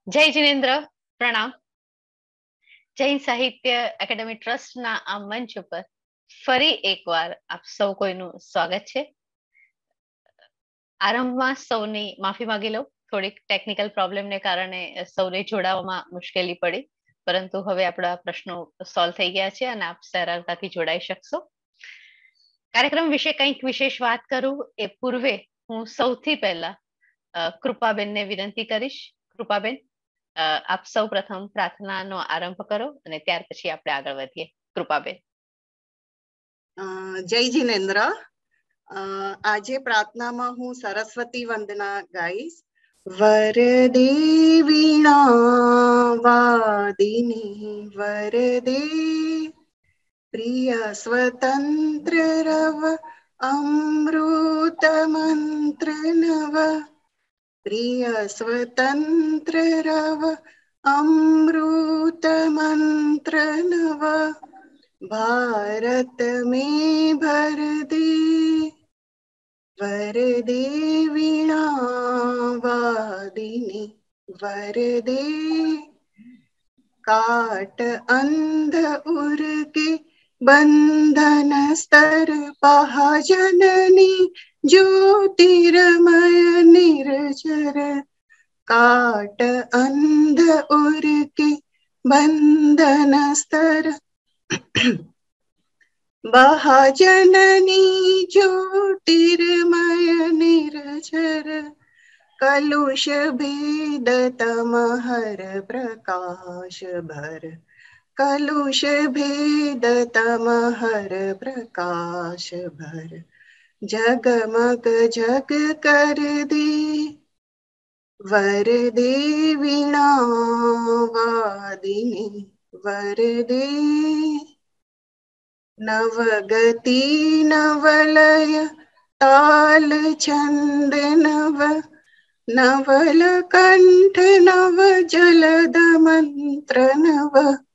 જય જિનેન્દ્ર, પ્રણામ. જૈન સાહિત્ય એકેડેમી ટ્રસ્ટના આ મંચ ઉપર ફરી એકવાર આપ સૌ કોઈનું સ્વાગત છે. આરંભમાં સૌની માફી માંગી લઉં. થોડીક ટેકનિકલ પ્રોબ્લેમને કારણે સૌને જોડાવામાં મુશ્કેલી પડી, પરંતુ હવે આપણા પ્રશ્નો સોલ્વ થઈ ગયા છે અને આપ સરળતાથી જોડાઈ શકશો. કાર્યક્રમ વિશે કંઈક વિશેષ વાત કરું એ પૂર્વે હું સૌથી પહેલા કૃપાબેનને વિનંતી કરીશ. કૃપાબેન, આપ સૌ પ્રથમ પ્રાર્થનાનો આરંભ કરો અને ત્યાર પછી આપણે આગળ વધીએ. કૃપાબેન. જય જિનેન્દ્ર. આજે પ્રાર્થનામાં હું સરસ્વતી વંદના ગાઈશ. વરદે વીણા વાદિની વરદે પ્રિય સ્વતંત્ર રવ અમૃત મંત્ર નવ પ્રિય સ્વતંત્ર રવ અમૃત મંત્ર નવ भारत में भर दे वरदे वीणा वादिनी वरदे काट अंध उर के बंधन स्तर पहाजननी ज्योतिर्मय निर्जर काट अंध उर के बंधन स्तर महाजननी ज्योतिर्मय निर्झर कलुष भेद तम हर प्रकाश भर कलुष भेद तम हर प्रकाश भर जगमग जग कर दे वरदे वीणा वादिनी वरदे नवगति नवलय ताल छंद नव नवल कंठ नव जलद मंत्र नव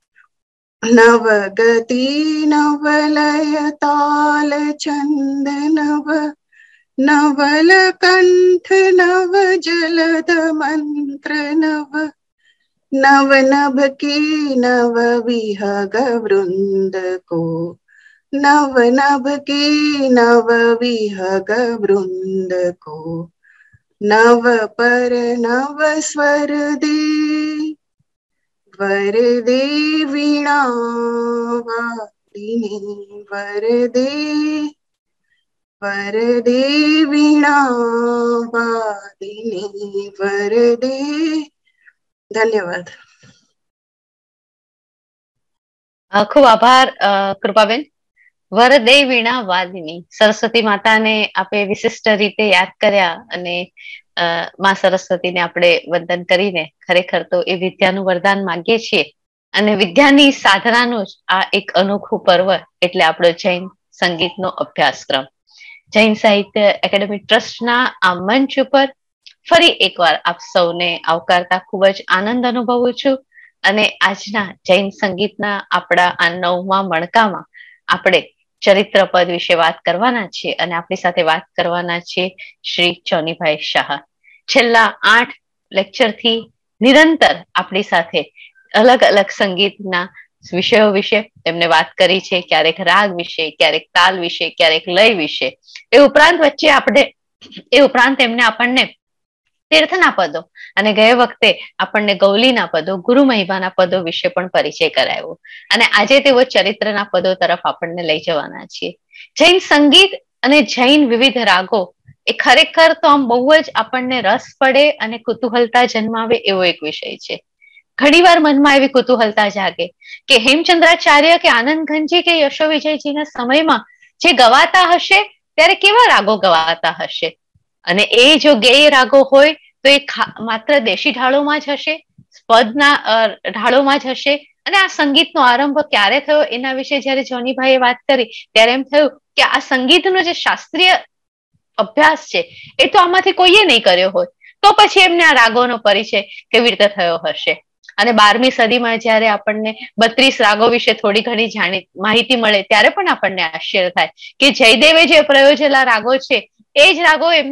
नवगति नवलय ताल छंद नव नवल कंठ नव जलद मंत्र नव नव नभ के नव विहग वृंद को नव नभ के नव विहग वृंद को नव पर नव स्वर दे वरदे वीणा वादिनी वरदे वरदे वीणा वादिनी वरदे. ધન્યવાદ. ખૂબ આભાર કૃપાબેન. વરદે વીણા વાદિની, સરસ્વતી માતાને આપણે વિશિષ્ટ રીતે યાદ કર્યા અને માં સરસ્વતીને આપણે વંદન કરીને ખરેખર તો એ વિદ્યાનું વરદાન માંગીએ છીએ અને વિદ્યાની સાધનાનું જ આ એક અનોખું પર્વ એટલે આપણો જૈન સંગીતનો અભ્યાસક્રમ. જૈન સાહિત્ય એકેડેમી ટ્રસ્ટના આ મંચ ઉપર ફરી એકવાર આપ સૌને આવકારતા ખૂબ જ આનંદ અનુભવું છું અને આજના જૈન સંગીતના આપણા આ 9મા મણકામાં આપણે ચરિત્રપદ વિશે વાત કરવાના છીએ અને આપણી સાથે વાત કરવાના છે શ્રી ચોનીભાઈ શાહ. છેલ્લા 8 લેક્ચરથી નિરંતર આપણી સાથે અલગ અલગ સંગીતના વિષયો વિશે તેમને વાત કરી છે. ક્યારેક રાગ વિશે, ક્યારેક તાલ વિશે, ક્યારેક લય વિશે. એ ઉપરાંત એમને આપણને તીર્થના પદો અને ગયા વખતે આપણને ગૌલીના પદો, ગુરુ મહિમાના પદો વિશે પણ પરિચય કરાયો અને આજે તેઓ ચરિત્રના પદો તરફ આપણને લઈ જવાના છીએ. જૈન સંગીત અને જૈન વિવિધ રાગો એ ખરેખર તો આમ બહુ જ આપણને રસ પડે અને કુતૂહલતા જન્માવે એવો એક વિષય છે. ઘણીવાર મનમાં એવી કુતૂહલતા જાગે કે હેમચંદ્રાચાર્ય કે આનંદ ઘનજી કે યશો વિજયજીના સમયમાં જે ગવાતા હશે ત્યારે કેવા રાગો ગવાતા હશે અને એ જો ગેય રાગો હોય તો એ માત્ર દેશી ઢાળોમાં જ હશે, પદના ઢાળોમાં જ હશે. અને આ સંગીતનો આરંભ ક્યારે થયો એના વિશે જયારે જોનીભાઈએ વાત કરી ત્યારે એમ થયું કે આ સંગીતનો જે શાસ્ત્રીય અભ્યાસ છે એ તો આમાંથી કોઈએ નહીં કર્યો હોય, તો પછી એમને આ રાગોનો પરિચય કેવી રીતે થયો હશે. અને 12મી સદીમાં જયારે આપણને 32 રાગો વિશે થોડી ઘણી માહિતી મળે ત્યારે પણ આપણને આશ્ચર્ય થાય કે જયદેવે જે પ્રયોજેલા રાગો છે એ જ રાગો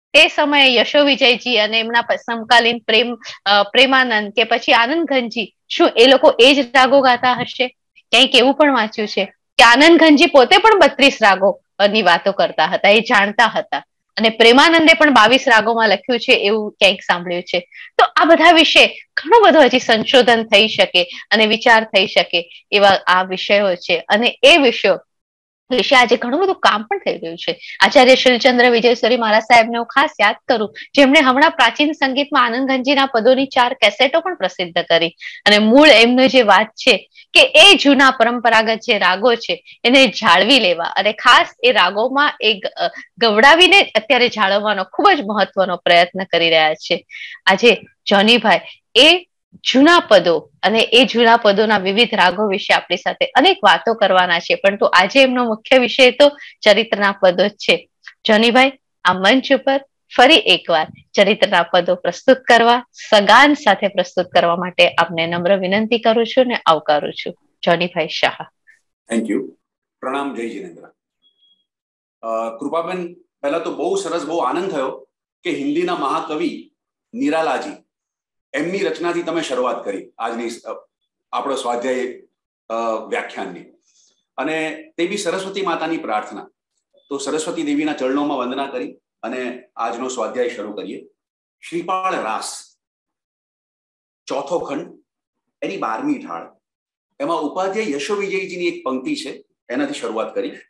તે સમયે યશો વિજયજી અને એમના સમકાલીન પ્રેમાનંદ કે પછી આનંદ ઘનજી, શું એ લોકો એ જ રાગો ગાતા હશે? ક્યાંક એવું પણ વાંચ્યું છે કે આનંદ ઘનજી પોતે પણ 32 રાગો ની વાતો કરતા હતા, એ જાણતા હતા. અને પ્રેમાનંદે પણ 22 રાગોમાં લખ્યું છે એવું ક્યાંક સાંભળ્યું છે. તો આ બધા વિશે ઘણું બધું હજી સંશોધન થઈ શકે અને વિચાર થઈ શકે એવા આ વિષયો છે. અને એ વિષયો વિશે આજે ઘણું બધું કામ પણ થઈ રહ્યું છે. આચાર્ય શ્રીલચંદ્ર વિજયસ્વરી મહારાજ સાહેબને હું ખાસ યાદ કરું, જેમણે હમણાં પ્રાચીન સંગીતમાં આનંદ ઘનજીના પદોની 4 કેસેટો પણ પ્રસિદ્ધ કરી. અને મૂળ એમનો જે વાત છે કે એ જૂના પરંપરાગત જે રાગો છે એને જાળવી લેવા અને ખાસ એ રાગોમાં ગવડાવીને અત્યારે જાળવવાનો ખૂબ જ મહત્વનો પ્રયત્ન કરી રહ્યા છે. આજે જોનીભાઈ એ જૂના પદો અને એ જૂના પદોના વિવિધ રાગો વિશે આપણી સાથે અનેક વાતો કરવાના છે, પરંતુ આજે એમનો મુખ્ય વિષય તો ચરિત્રના પદો જ છે. જોનીભાઈ, આ મંચ ઉપર ફરી એકવાર ચરિત્રના પદો પ્રસ્તુત કરવા, સગાન સાથે પ્રસ્તુત કરવા માટે આપને નમ્ર વિનંતી કરું છું ને આવકારું છું. જોનીભાઈ શાહ. Thank you. પ્રણામ. જય જિનેન્દ્ર. કૃપાબેન, પહેલા તો બહુ સરસ, બહુ આનંદ થયો કે હિન્દીના મહાકવિ નિરાલાજી એમની રચનાથી તમે શરૂઆત કરી આજની આપણો સ્વાધ્યાય વ્યાખ્યાનની, અને તે બી સરસ્વતી માતાની પ્રાર્થના. તો સરસ્વતી દેવીના ચરણોમાં વંદના કરી અને આજનો સ્વાધ્યાય શરૂ કરીએ. શ્રીપાળ રાસ, ચોથો ખંડ, એની 12મી ઢાળ. એમાં ઉપાધ્યાય યશો વિજયજીની એક પંક્તિ છે, એનાથી શરૂઆત કરીશ.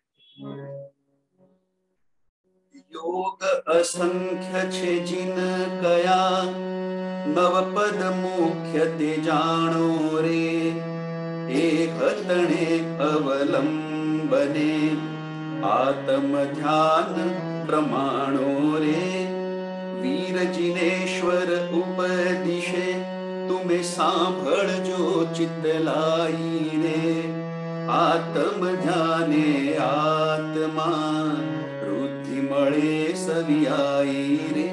યોગ અસંખ્ય છે જીન કયા, નવપદ મુખ્ય તે જાણો રે. એક તણે અવલંબને આત્મ ધ્યાન પ્રમાણો રે. વીર જિનેશ્વર ઉપદિશે તુમે સાંભળજો ચિત્ત લાઈને. આત્મ ધ્યાને આત્મા વૃદ્ધિ મળે સવિયાઈ રે.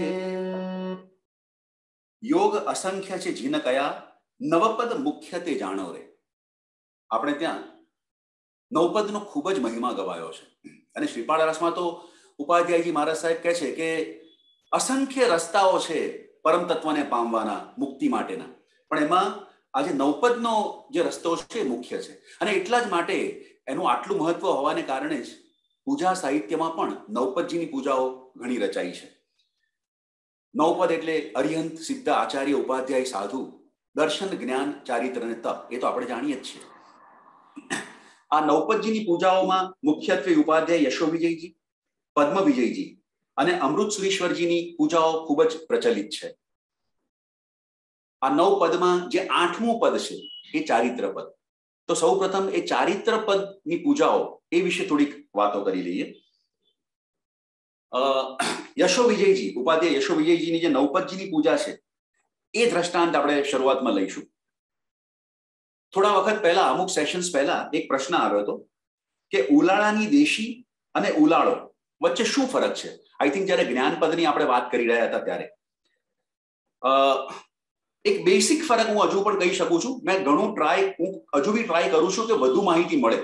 યોગ અસંખ્ય છે જીન કયા, નવપદ મુખ્ય તે જાણો રે. આપણે ત્યાં નવપદનો ખૂબ જ મહિમા ગવાયો છે. અને શ્રીપાળ રાસમાં તો ઉપાધ્યાયજી મહારાજ સાહેબ કહે છે કે અસંખ્ય રસ્તાઓ છે પરમ તત્વને પામવાના, મુક્તિ માટેના, પણ એમાં આજે નવપદનો જે રસ્તો છે મુખ્ય છે. અને એટલા જ માટે એનું આટલું મહત્વ હોવાને કારણે જ પૂજા સાહિત્યમાં પણ નવપદજીની પૂજાઓ ઘણી રચાઈ છે. નવપદ એટલે અરિહંત, સિદ્ધ, આચાર્ય, ઉપાધ્યાય, સાધુ, દર્શન, જ્ઞાન, ચારિત્ર અને તપ. એ તો આપણે જાણીએ જ છીએ. આ નવપદજીની પૂજાઓમાં મુખ્યત્વે ઉપાધ્યાય યશો વિજયજી, પદ્મ વિજયજી અને અમૃત સુરીશ્વરજીની પૂજાઓ ખૂબ જ પ્રચલિત છે. આ 9 પદમાં જે 8મું પદ છે એ ચારિત્ર પદ. તો સૌ પ્રથમ એ ચારિત્ર પદની પૂજાઓ એ વિશે થોડીક વાતો કરી લઈએ. યશો વિજયજી, ઉપાધ્યાય યશો વિજયજીની જે નવપદજીની પૂજા છે એ દ્રષ્ટાંત આપણે શરૂઆતમાં લઈશું. થોડા વખત પહેલા, અમુક સેશન્સ પહેલા એક પ્રશ્ન આવ્યો હતો કે ઉલાળાની દેશી અને ઉલાળો વચ્ચે શું ફરક છે. આઈ થિંક જ્યારે જ્ઞાનપદની આપણે વાત કરી રહ્યા હતા ત્યારે એક બેસિક ફરક હું હજુ પણ કહી શકું છું. મેં ઘણું હું હજુ બી ટ્રાય કરું છું કે વધુ માહિતી મળે.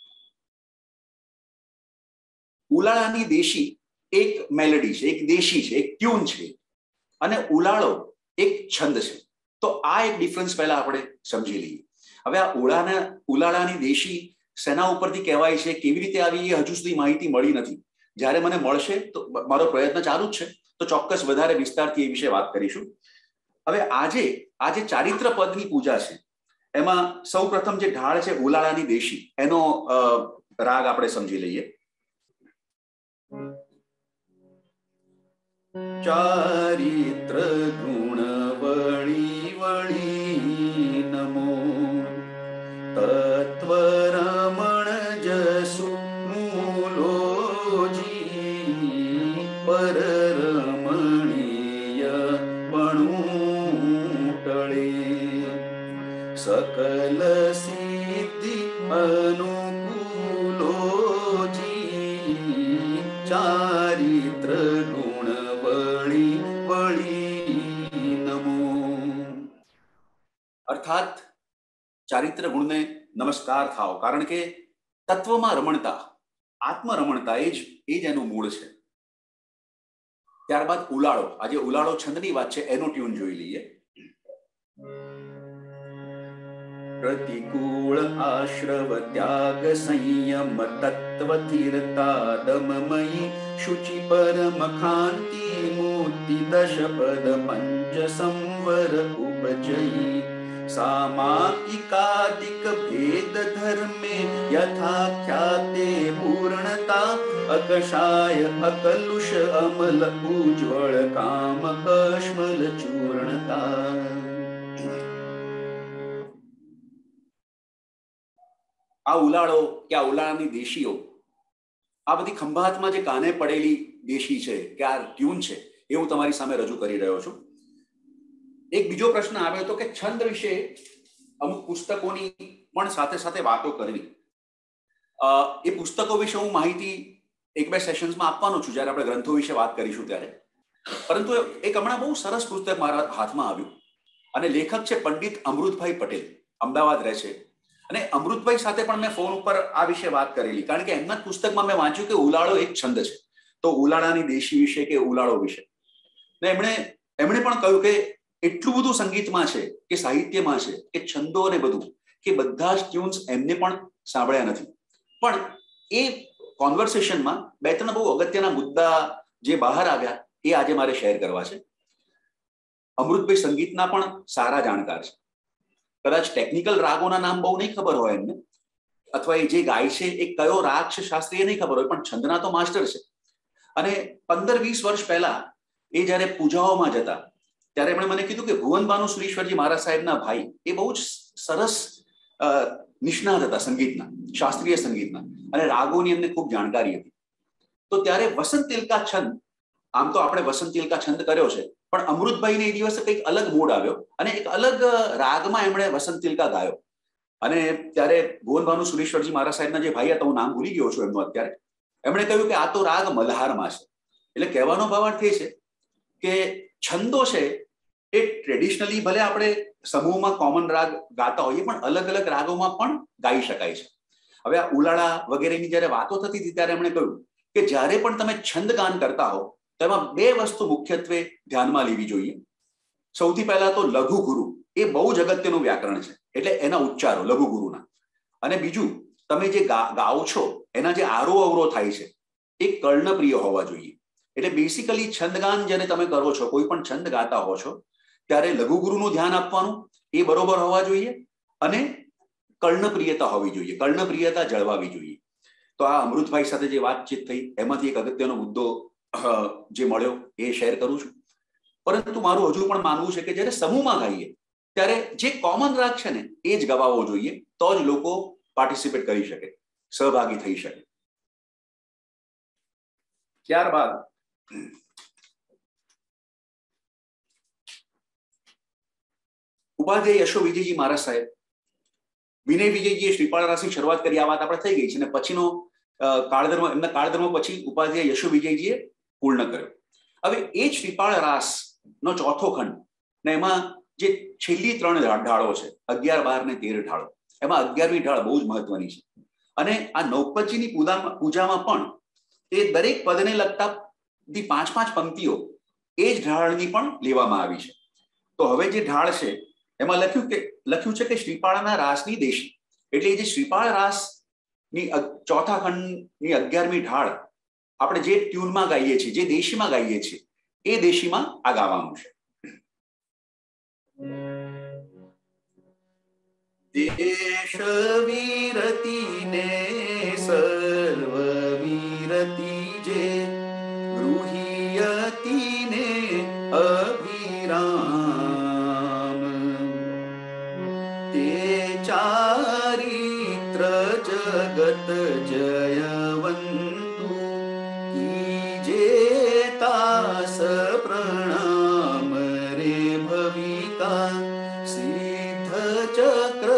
ઉલાળાની દેશી એક મેલેડી છે, એક દેશી છે, એક ટ્યુન છે, અને ઉલાળો એક છંદ છે. તો આ એક ડિફરન્સ પહેલા આપણે સમજી લઈએ. હવે આ ઉલાળાની દેશી સેના ઉપરથી કહેવાય છે, કેવી રીતે આવી એ હજુ સુધી માહિતી મળી નથી. જ્યારે મને મળશે તો મારો પ્રયત્ન ચાલુ જ છે, તો ચોક્કસ વધારે વિસ્તારથી એ વિશે વાત કરીશું. હવે આજે ચારિત્ર પદની પૂજા છે એમાં સૌ પ્રથમ જે ઢાળ છે ઉલાળાની દેશી, એનો રાગ આપણે સમજી લઈએ. ચારિત્ર ગુણ વળી વળી નમો, તત્વ રમણ જસુ મૂલોજી, પર રમણીય પણું ટળે, સકલ સિદ્ધિ અનુકૂલોજી, ચારિત્ર ગુણ વળી વળી નમો. અર્થાત ચારિત્ર ગુણને નમસ્કાર થાવ, કારણ કે તત્વમાં રમણતા, આત્મરમણતા એ જ એનું મૂળ છે. ત્યારબાદ ઉલાળો, આજે ઉલાળો છંદની વાત છે એનો ટ્યુન જોઈ લઈએ. प्रतिकूल आश्रव त्याग संयम तत्व धीरता दममयी शुचि परम खांति मूर्ति दश पद पंच संवर उपजयी सामाकिकादिक भेद धर्मे यथा ख्याते पूर्णता अकषाय अकलुष अमल उज्ज्वल काम कश्मल चूर्णता. આ ઉલાળો કે આ ઉલાળાની દેશીઓ, આ બધી ખંભાતમાં જે કાને પડેલી દેશી છે કે આ ટ્યુન છે એ હું તમારી સામે રજૂ કરી રહ્યો છું. એક બીજો પ્રશ્ન આવ્યો હતો કે છંદ વિશે અમુક પુસ્તકોની પણ સાથે સાથે વાતો કરવી. એ પુસ્તકો વિશે હું માહિતી એક બે સેશન્સમાં આપવાનો છું જ્યારે આપણે ગ્રંથો વિશે વાત કરીશું ત્યારે. પરંતુ એક હમણાં બહુ સરસ પુસ્તક મારા હાથમાં આવ્યું અને લેખક છે પંડિત અમૃતભાઈ પટેલ, અમદાવાદ રહે છે. અને અમૃતભાઈ સાથે પણ મેં ફોન ઉપર આ વિશે વાત કરેલી, કારણ કે એમના પુસ્તકમાં મેં વાંચ્યું કે ઉલાળો એક છંદ છે, તો ઉલાળાની દેશી વિશે કે ઉલાળો વિશે. ને એમણે પણ કહ્યું કે એટલું બધું સંગીતમાં છે કે સાહિત્યમાં છે કે છંદો ને બધું કે બધા જ ટ્યુન્સ એમને પણ સાંભળ્યા નથી. પણ એ કોન્વર્સેશનમાં બે ત્રણ બહુ અગત્યના મુદ્દા જે બહાર આવ્યા એ આજે મારે શેર કરવા છે. અમૃતભાઈ સંગીતના પણ સારા જાણકાર છે. કદાચ ટેકનિકલ રાગોના નામ બહુ નહીં ખબર હોય એમને, અથવા એ જે ગાય છે એ કયો રાગ છે શાસ્ત્રીય નહીં ખબર હોય, પણ છંદના તો માસ્ટર છે. અને 15-20 વર્ષ પહેલા એ જયારે પૂજાઓમાં જતા ત્યારે એમણે મને કીધું કે ભુવનબાનુ સુરીશ્વરજી મહારાજ સાહેબના ભાઈ એ બહુ જ સરસ નિષ્ણાત હતા સંગીતના, શાસ્ત્રીય સંગીતના, અને રાગોની એમને ખૂબ જાણકારી હતી. તો ત્યારે વસંત તિલકા છંદ, આમ તો આપણે વસંત તિલકા છંદ કર્યો છે, પણ અમૃતભાઈને એ દિવસે કંઈક અલગ મૂડ આવ્યો અને એક અલગ રાગમાં એમણે વસંત તિલકા ગાયો. અને ત્યારે ભુવનભાનુ સુરેશ્વરજી મારા સાહેબના જે ભાઈ હતા, હું નામ ભૂલી ગયો છું એમનું અત્યારે, એમણે કહ્યું કે આ તો રાગ મલ્હારમાં છે. એટલે કહેવાનો ભાવાર્થ એ છે કે છંદો છે એ ટ્રેડિશનલી ભલે આપણે સમૂહમાં કોમન રાગ ગાતા હોઈએ પણ અલગ અલગ રાગોમાં પણ ગાઈ શકાય છે. હવે આ ઉલાળા વગેરેની જયારે વાતો થતી હતી ત્યારે એમણે કહ્યું કે જ્યારે પણ તમે છંદ ગાન કરતા હો તો એમાં બે વસ્તુ મુખ્યત્વે ધ્યાનમાં લેવી જોઈએ. સૌથી પહેલા તો લઘુ ગુરુ એ બહુ જ અગત્યનું વ્યાકરણ છે, એટલે એના ઉચ્ચારો લઘુ ગુરુના. અને બીજું, તમે જે ગાઓ છો એના જે આરો અવરો થાય છે એ કર્ણપ્રિય હોવા જોઈએ. એટલે બેસિકલી છંદગાન જ્યારે તમે કરો છો, કોઈ પણ છંદ ગાતા હો છો ત્યારે લઘુ ગુરુનું ધ્યાન આપવાનું, એ બરોબર હોવા જોઈએ, અને કર્ણપ્રિયતા હોવી જોઈએ, કર્ણપ્રિયતા જળવાવી જોઈએ. તો આ અમૃતભાઈ સાથે જે વાતચીત થઈ એમાંથી એક અગત્યનો મુદ્દો જે મળ્યો એ શેર કરું છું. પરંતુ મારું હજુ પણ માનવું છે કે જ્યારે સમૂહમાં ગાઈએ ત્યારે જે કોમન રાગ છે ને એ જ ગવાવો જોઈએ, તો જ લોકો પાર્ટિસિપેટ કરી શકે, સહભાગી થઈ શકે. ત્યારબાદ ઉપાધ્યાય યશો વિજયજી મહારાજ સાહેબ, વિનય વિજયજીએ શ્રીપાળ રાસની શરૂઆત કરી, આ વાત આપણે થઈ ગઈ છે. અને પછીનો કાળધર્મ, એમના કાળધર્મ પછી ઉપાધ્યાય યશો વિજયજીએ પૂર્ણ કર્યો. હવે એ જ શ્રીપાળ રાસ નો ચોથો ખંડ, ને એમાં જે છેલ્લી 3 ઢાળો છે, 11, 12 ને 13 ઢાળો, એમાં 11મી ઢાળ બહુ જ મહત્વની છે. અને આ નવપચીની પૂજામાં પણ એ દરેક પદને લગતા 5-5 પંક્તિઓ એ જ ઢાળની પણ લેવામાં આવી છે. તો હવે જે ઢાળ છે એમાં લખ્યું છે કે શ્રીપાળના રાસની દેશી, એટલે જે શ્રીપાળ રાસની ચોથા ખંડની 11મી ઢાળ આપણે જે ટ્યુનમાં ગાઈએ છીએ, જે દેશીમાં ગાઈએ છીએ, એ દેશીમાં આ ગાવાનું છે. દેશ વીરતી ને સર્વ વીરતી જે ગૃહિયતી ને અભિરામ, તે ચારિત્ર જગત જયવંતુ કીજે તાસ પ્રણામ રે ભવિકા સિદ્ધ ચક્ર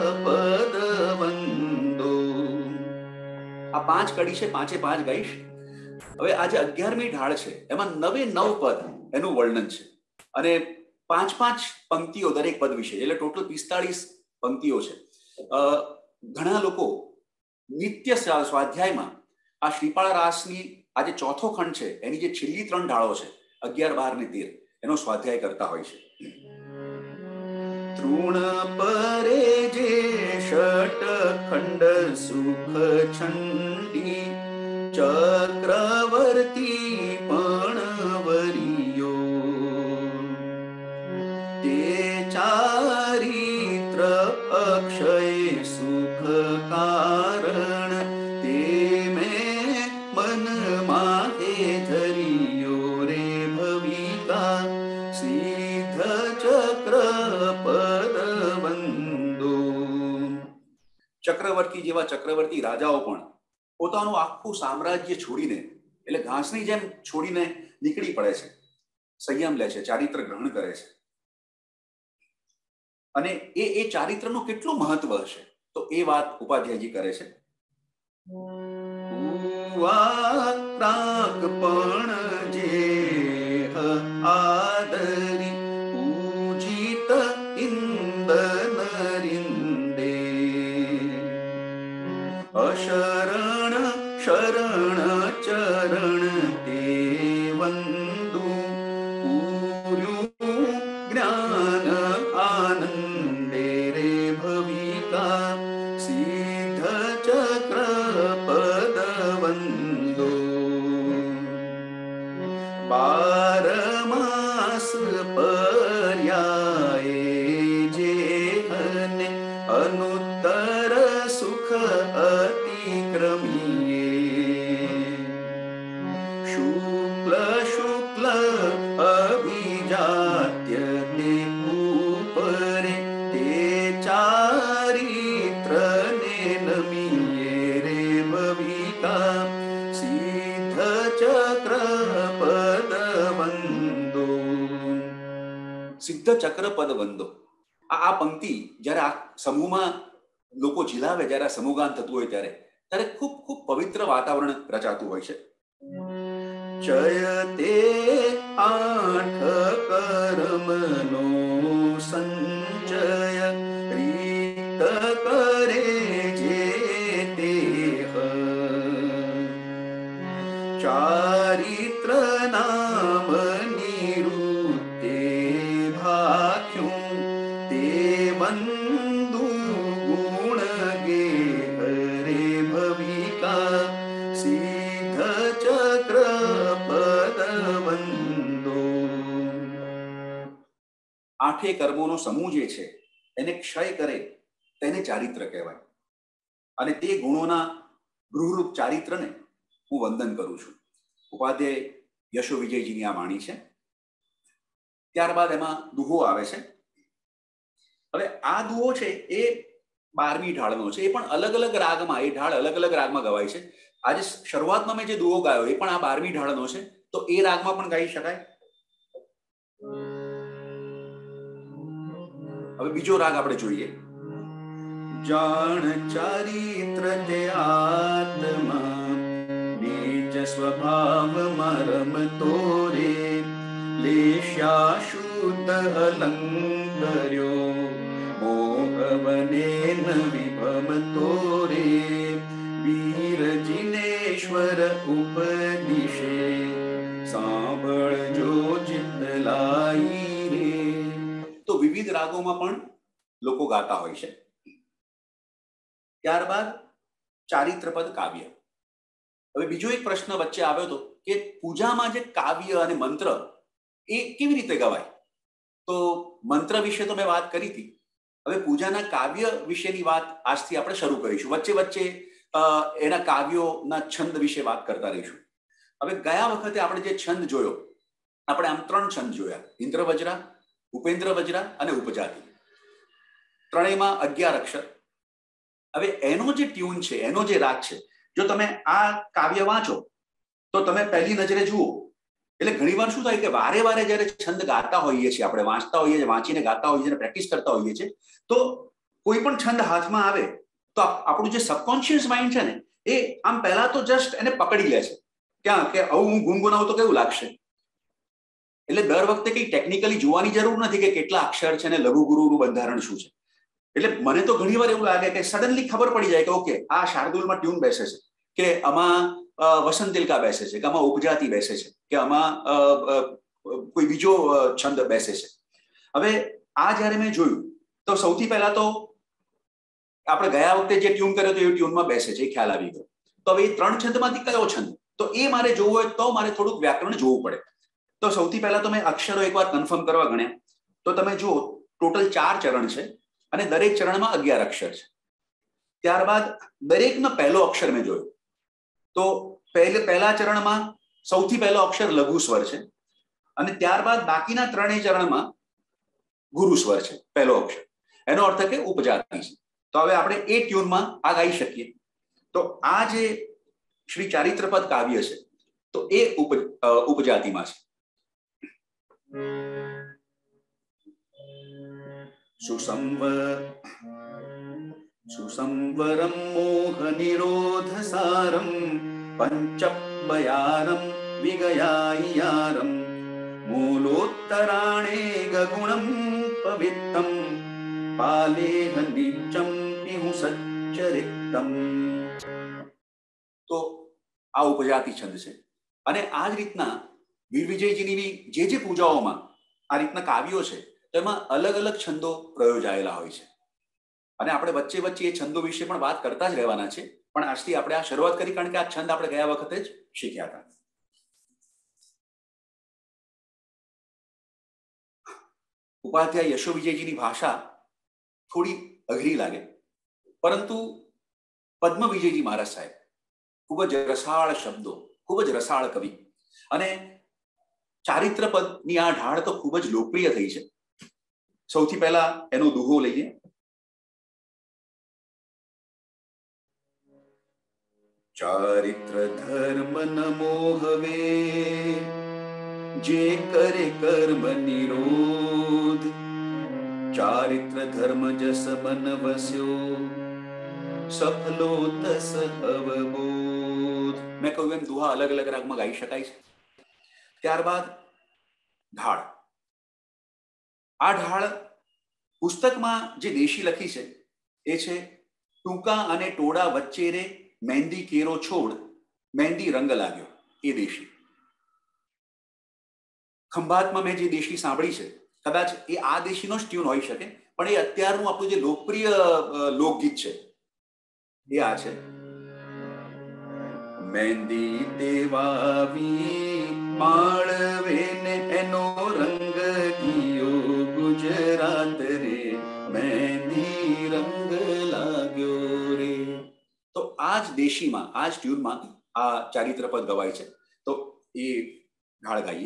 પદવંદો. આ 5 કડી છે, 5 ગાઈશ. હવે આજે 11મી ઢાળ છે, એમાં 9 પદ એનું વર્ણન છે, અને 5-5 પંક્તિઓ દરેક પદ વિશે, એટલે ટોટલ 45 પંક્તિઓ છે. ઘણા લોકો નિત્ય સ્વાધ્યાયમાં આ શ્રીપાળ રાસની આ જે ચોથો ખંડ છે એની જે છેલ્લી 3 ઢાળો છે 11, 12 ને 13 એનો સ્વાધ્યાય કરતા હોય છે. તૃણ પરે જે ષટ ખંડ સુખ છંડી ચક્રવર્તી પણવરિયો તે ચારિત્ર અક્ષય સુખ કારણ તે મેં મન માહે ધરિયો રે ભવિકા સિદ્ધ ચક્ર પદ વંદો. ચક્રવર્તી જેવા ચક્રવર્તી રાજાઓ પણ પોતાનું આખું સામ્રાજ્ય છોડીને, એટલે ઘાસની જેમ છોડીને નીકળી પડે છે, સંયમ લે છે, ચારિત્ર ગ્રહણ કરે છે. અને એ ચારિત્રનું કેટલું મહત્વ હશે તો એ વાત ઉપાધ્યાયજી કરે છે. પણ જે આદરી પૂજિત ઇન્દન રિંદે અશરણ શરણ ચરણ તે વંદુ પૂર્યું જ્ઞાન આનંદે રે ભવિકા સિદ્ધ ચક્ર પદ વંદો. 12 માસ પર્યાય જે અને અનુત્તર સુખ અતિક્રમીએ શુક્લ શુક્લ અભિજાત્ય તે ઉપરે તે ચારિત્ર ને નમીએ રે ભવિકા સિદ્ધ ચક્ર પદ વંદો. સિદ્ધ ચક્ર પદ વંદો. આ પંક્તિ જ્યારે આ સમૂહમાં લોકો ઝીલાવે, જ્યારે આ સમૂહગાન થતું હોય ત્યારે ખૂબ ખૂબ પવિત્ર વાતાવરણ રચાતું હોય છે. જયતે 8 કર્મનો સંચય રીત કરે જે દેહ ચારિત્ર નામ નિરુતે ભાખ્યું તે વંદુ ગુણ ગે હરે ભવિકા સિદ્ધ ચક્ર પદ વંદો. 8 કર્મોનો સમૂહ જે છે એને ક્ષય કરે તેને ચારિત્ર કહેવાય. અને તે ગુણોના ગૃહરૂપ ચારિત્રને હું વંદન કરું છું. ઉપાધ્યાય યશો વિજયજીની આ વાણી છે. ત્યારબાદ એમાં દુહો આવે છે. હવે આ દુહો છે એ 12મી ઢાળનો છે. એ પણ અલગ અલગ રાગમાં, એ ઢાળ અલગ અલગ રાગમાં ગવાય છે. આજે શરૂઆતમાં મેં જે દુહો ગાયો એ પણ આ 12મી ઢાળનો છે, તો એ રાગમાં પણ ગાઈ શકાય. હવે બીજો રાગ આપણે જોઈએ. જાણ ચારિત્ર તે આત્મા નીચ સ્વભાવ મરમ તોરે લેશ્યા શુદ્ધ અલંકર્યો મોહવનેન વિભમ તોરે વીર જિનેશ્વર ઉપદિશે સાંભળજો ચિત્ત લાઈ રે. તો વિવિધ રાગોમાં પણ લોકો ગાતા હોય છે. ત્યારબાદ ચારિત્રપદ કાવ્ય. હવે બીજો એક પ્રશ્ન વચ્ચે આવ્યો હતો કે પૂજામાં જે કાવ્ય અને મંત્ર એ કેવી રીતે ગવાય. તો મંત્ર વિશે તો મેં વાત કરી હતી. હવે પૂજાના કાવ્ય વિશેની વાત આજથી આપણે શરૂ કરીશું. વચ્ચે વચ્ચે એના કાવ્યોના છંદ વિશે વાત કરતા રહીશું. હવે ગયા વખતે આપણે જે છંદ જોયો, આપણે આમ 3 છંદ જોયા: ઇન્દ્ર વજ્રા, ઉપેન્દ્ર વજ્રા અને ઉપજાતિ. ત્રણેયમાં 11 અક્ષર. હવે એનો જે ટ્યુન છે, એનો જે રાગ છે, જો તમે આ કાવ્ય વાંચો તો તમે પહેલી નજરે જુઓ એટલે ઘણીવાર શું થાય કે વારે વારે જ્યારે છંદ ગાતા હોઈએ છીએ, આપણે વાંચતા હોઈએ છીએ, વાંચીને ગાતા હોઈએ છીએ, પ્રેક્ટિસ કરતા હોઈએ છીએ, તો કોઈ પણ છંદ હાથમાં આવે તો આપણું જે સબકોન્શિયસ માઇન્ડ છે ને એ આમ પહેલા તો જસ્ટ એને પકડી લે છે. ક્યાં કે આવું હું ગુનગુનાવું તો કેવું લાગશે. એટલે દર વખતે કઈ ટેકનિકલી જોવાની જરૂર નથી કે કેટલા અક્ષર છે ને લઘુ ગુરુનું બંધારણ શું છે. એટલે મને તો ઘણીવાર એવું લાગે કે સડનલી ખબર પડી જાય કે ઓકે આ શાર્દુલમાં ટ્યુન બેસે છે, કે આમાં વસંતિલકા બેસે છે, કે આમાં ઉપજાતિ બેસે છે, કે આમાં કોઈ બીજો છંદ બેસે છે. હવે આ જ્યારે મેં જોયું તો સૌથી પહેલા તો આપણે ગયા વખતે જે ટ્યુન કર્યો તો એ ટ્યુનમાં બેસે છે, એ ખ્યાલ આવી ગયો. તો હવે એ 3 છંદમાંથી કયો છંદ, તો એ મારે જોવું હોય તો મારે થોડુંક વ્યાકરણ જોવું પડે. તો સૌથી પહેલા તો મેં અક્ષરો એકવાર કન્ફર્મ કરવા ગણ્યા. તો તમે જુઓ ટોટલ 4 ચરણ છે અને દરેક ચરણમાં 11 અક્ષર છે. ત્યારબાદ દરેકનો પહેલો અક્ષર મેં જોયો. તો પહેલા ચરણમાં સૌથી પહેલો અક્ષર લઘુ સ્વર છે અને ત્યારબાદ બાકીના 3 ચરણમાં ગુરુ સ્વર છે પહેલો અક્ષર. એનો અર્થ કે ઉપજાતિ છે. તો હવે આપણે એ ટ્યુનમાં આ ગાઈ શકીએ. તો આ જે શ્રી ચારિત્રપદ કાવ્ય છે તો એ ઉપજાતિમાં છે. સુસંવરમ મોહ નિરોધ સારમ પંચપયારમ વિગયાયારમ મૂલોત્તરાણે ગગુણમ પવિત્તમ પાલેહ નિત્યમ ઇહુ સચ્ચરિત્તમ. તો આ ઉપજાતિ છંદ છે. અને આ જ રીતના વીર વિજયજીની જે પૂજાઓમાં આ રીતના કાવ્યો છે તેમાં અલગ અલગ છંદો પ્રયોજાયેલા હોય છે અને આપણે વચ્ચે વચ્ચે એ છંદો વિશે પણ વાત કરતા જ રહેવાના છે. પણ આજથી આપણે આ શરૂઆત કરી કારણ કે આ છંદ આપણે ગયા વખતે જ શીખ્યા હતા. ઉપાધ્યાય યશો વિજયજીની ભાષા થોડી અઘરી લાગે, પરંતુ પદ્મ વિજયજી મહારાજ સાહેબ ખૂબ જ રસાળ શબ્દો, ખૂબ જ રસાળ કવિ અને ચારિત્રપદની આ ઢાળ તો ખૂબ જ લોકપ્રિય થઈ છે. સૌથી પહેલા એનો દુહો લઈએ. ચારિત્ર ધર્મ ન મોહવે જે કરે કર્મ નિરોધ ચારિત્ર ધર્મ જસ મન વસ્યો સફલો તસ અવબોધ. મેં કહ્યું એમ દુહા અલગ અલગ રાગમાં ગાઈ શકાય છે. ત્યારબાદ ઢાળ. આ ઢાળ પુસ્તકમાં જે દેશી લખી છે એ છે ટૂંકા અને ટોળા વચ્ચે રે મહેંદી કેરો છોડ મહેંદી રંગ લાગ્યો, એ દેશી. ખંભાતમાં મેં જે દેશી સાંભળી છે કદાચ એ આ દેશીનો જ ટ્યુન હોઈ શકે, પણ એ અત્યારનું આપણું જે લોકપ્રિય લોકગીત છે એ આ છે. મહેંદી દેવાવી માળવે ને એનો રંગ ગયો ગુજરાત રે મહેંદી રંગ લાગ્યો રે. તો આ જ દેશીમાં આ જ ટ્યુનમાં આ ચારિત્રપદ ગવાય છે. તો એ ઢાળ ગાઈએ.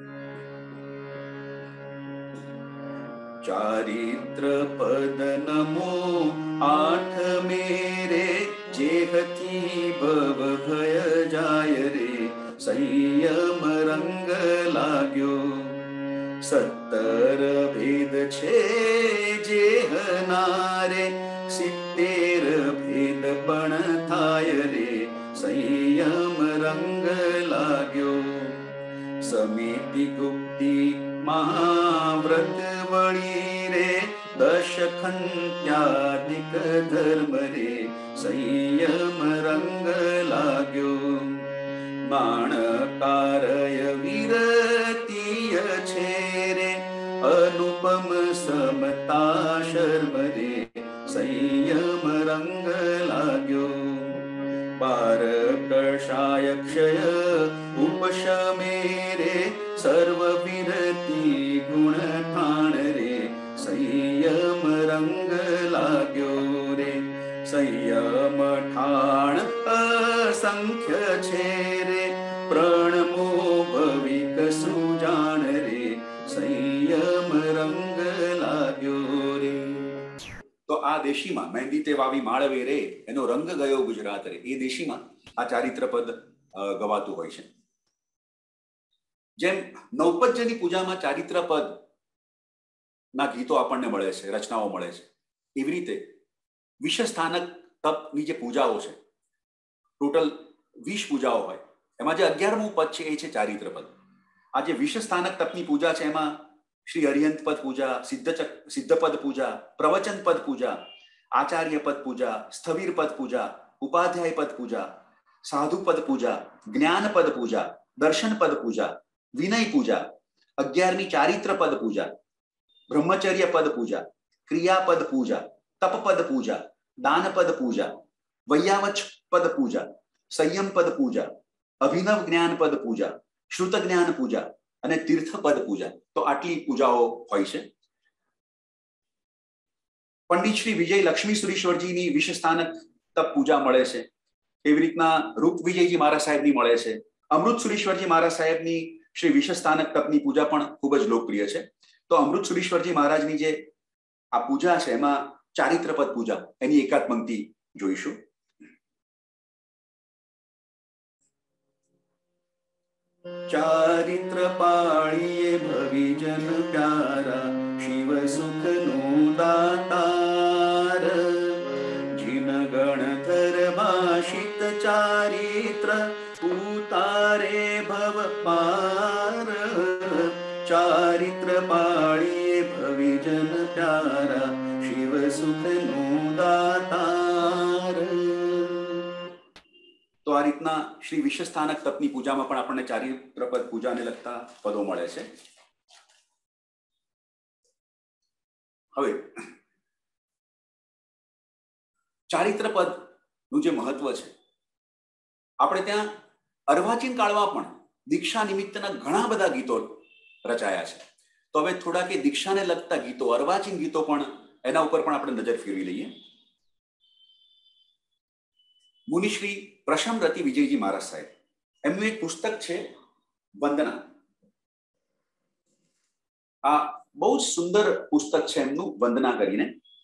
ચારિત્રપદ નમો આઠ મેરે જેહથી ભવ ભય જાય રે સંયમ રંગ લાગ્યો 17 ભેદ છે જેહનારે 70 ભેદ પણ થાય રે સંયમ રંગ લાગ્યો. સમિતિ ગુપ્તિ મહાવ્રત વળી રે દશખંત્યાદિક ધર્મ રે સંયમ રંગ લાગ્યો. માણકારય વિરતીય છે રે અનુપમ સમતા શર્મ રે સંયમ રંગ લાગ્યો. બાર કષાય ક્ષય ઉપશમે રે સર્વ વિરતી ગુણ ઠાણ રે સંયમ રંગ લાગ્યો રે. સંયમ ઠાણ અસંખ્ય છે રે પ્રણમો ભવિક સુજાણ રે સંયમ રંગ લાગ્યો રે. તો આ દેશીમાં મહેંદી તે વાવી માળવે રે એનો રંગ ગયો ગુજરાત રે, એ દેશીમાં આ ચારિત્રપદ ગવાતું હોય છે. જેમ નૌપદ્યની પૂજામાં ચારિત્રપદ ના ગીતો આપણને મળે છે, રચનાઓ મળે છે, એવી રીતે વિષસ્થાનક તપની જે પૂજાઓ છે, ટોટલ 20 પૂજાઓ હોય, એમાં જે 11મું પદ છે એ છે ચારિત્રપદ. આ જે વિષસ્થાનક તપની પૂજા છે એમાં શ્રી હરિયંત પદ પૂજા, સિદ્ધપદ પૂજા, પ્રવચન પદ પૂજા, આચાર્ય પદ પૂજા, સ્થવિર પદ પૂજા, ઉપાધ્યાય પદ પૂજા, સાધુ પદ પૂજા, જ્ઞાન પદ પૂજા, દર્શન પદ પૂજા, વિનય પૂજા, 11મી ચારિત્ર પદ પૂજા, બ્રહ્મચર્ય પદ પૂજા, ક્રિયાપદ પૂજા, તપપદ પૂજા, દાનપદ પૂજા, વૈયાવચ પદ પૂજા, સંયમ પદ પૂજા, અભિનવ જ્ઞાન પદ પૂજા, શ્રુત જ્ઞાન પૂજા અને તીર્થ પદ પૂજા. તો આટલી પૂજાઓ હોય છે. પંડિત શ્રી વિજય લક્ષ્મી સુરીશ્વરજીની વિશ્વસ્થાનક તપ પૂજા મળે છે. એવી રીતના રૂપ વિજયજી મહારાજ સાહેબની મળે છે. અમૃત સુરીશ્વરજી મહારાજ સાહેબની શ્રી વિશ્વસ્થાનક તપની પૂજા પણ ખૂબ જ લોકપ્રિય છે. તો અમૃત સુરીશ્વરજી મહારાજની જે આ પૂજા છે એમાં ચારિત્રપદ પૂજા એની એકાદ પંક્તિ જોઈશું. ચારિત્ર પાળીએ ભવિજન પ્યારા, શિવ સુખ નું દાતાર, જીન ગણધર ભાષિત ચારિત્ર, ઉતારે ભવ પાર. ચારિત્ર પાળીએ ભવિજન પ્યારા, શિવ સુખ નું દાતાર. તો આ રીતના શ્રી વિશ્વસ્થાનક તપની પૂજામાં પણ આપણને ચારિત્રપદ પૂજાને લગતા પદો મળે છે. હવે ચારિત્રપદ નું જે મહત્વ છે, આપણે ત્યાં અર્વાચીન કાળમાં પણ દીક્ષા નિમિત્તના ઘણા બધા ગીતો રચાયા છે. તો હવે થોડા કે દીક્ષાને લગતા ગીતો, અર્વાચીન ગીતો પણ એના ઉપર પણ આપણે નજર ફેરવી લઈએ. મુનિશ્રી પ્રશમરતિ વિજયજી મહારાજ સાહેબ, એમનું એક પુસ્તક છે વંદના. આ બહુ જ સુંદર પુસ્તક છે એમનું, વંદના કરીને.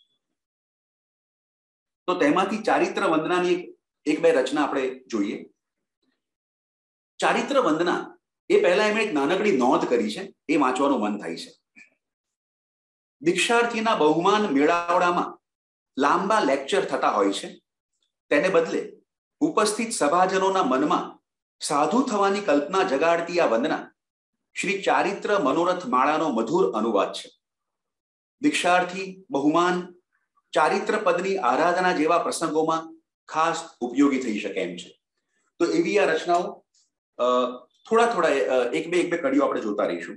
તો તેમાંથી ચારિત્ર વંદનાની એક બે રચના આપણે જોઈએ. ચારિત્ર વંદના એ પહેલા એમણે એક નાનકડી નોંધ કરી છે, એ વાંચવાનું મન થાય છે. દીક્ષાર્થીના બહુમાન મેળાવડામાં લાંબા લેક્ચર થતા હોય છે, તેને બદલે ઉપસ્થિત સભાજનોના મનમાં સાધુ થવાની કલ્પના જગાડતી આ વંદના શ્રી ચારિત્ર મનોરથ માળાનો મધુર અનુવાદ છે. દીક્ષાર્થી બહુમાન ચારિત્ર પદની આરાધના જેવા પ્રસંગોમાં ખાસ ઉપયોગી થઈ શકે એમ છે. તો એવી આ રચનાઓ થોડા એક બે કડીઓ આપણે જોતા રહીશું.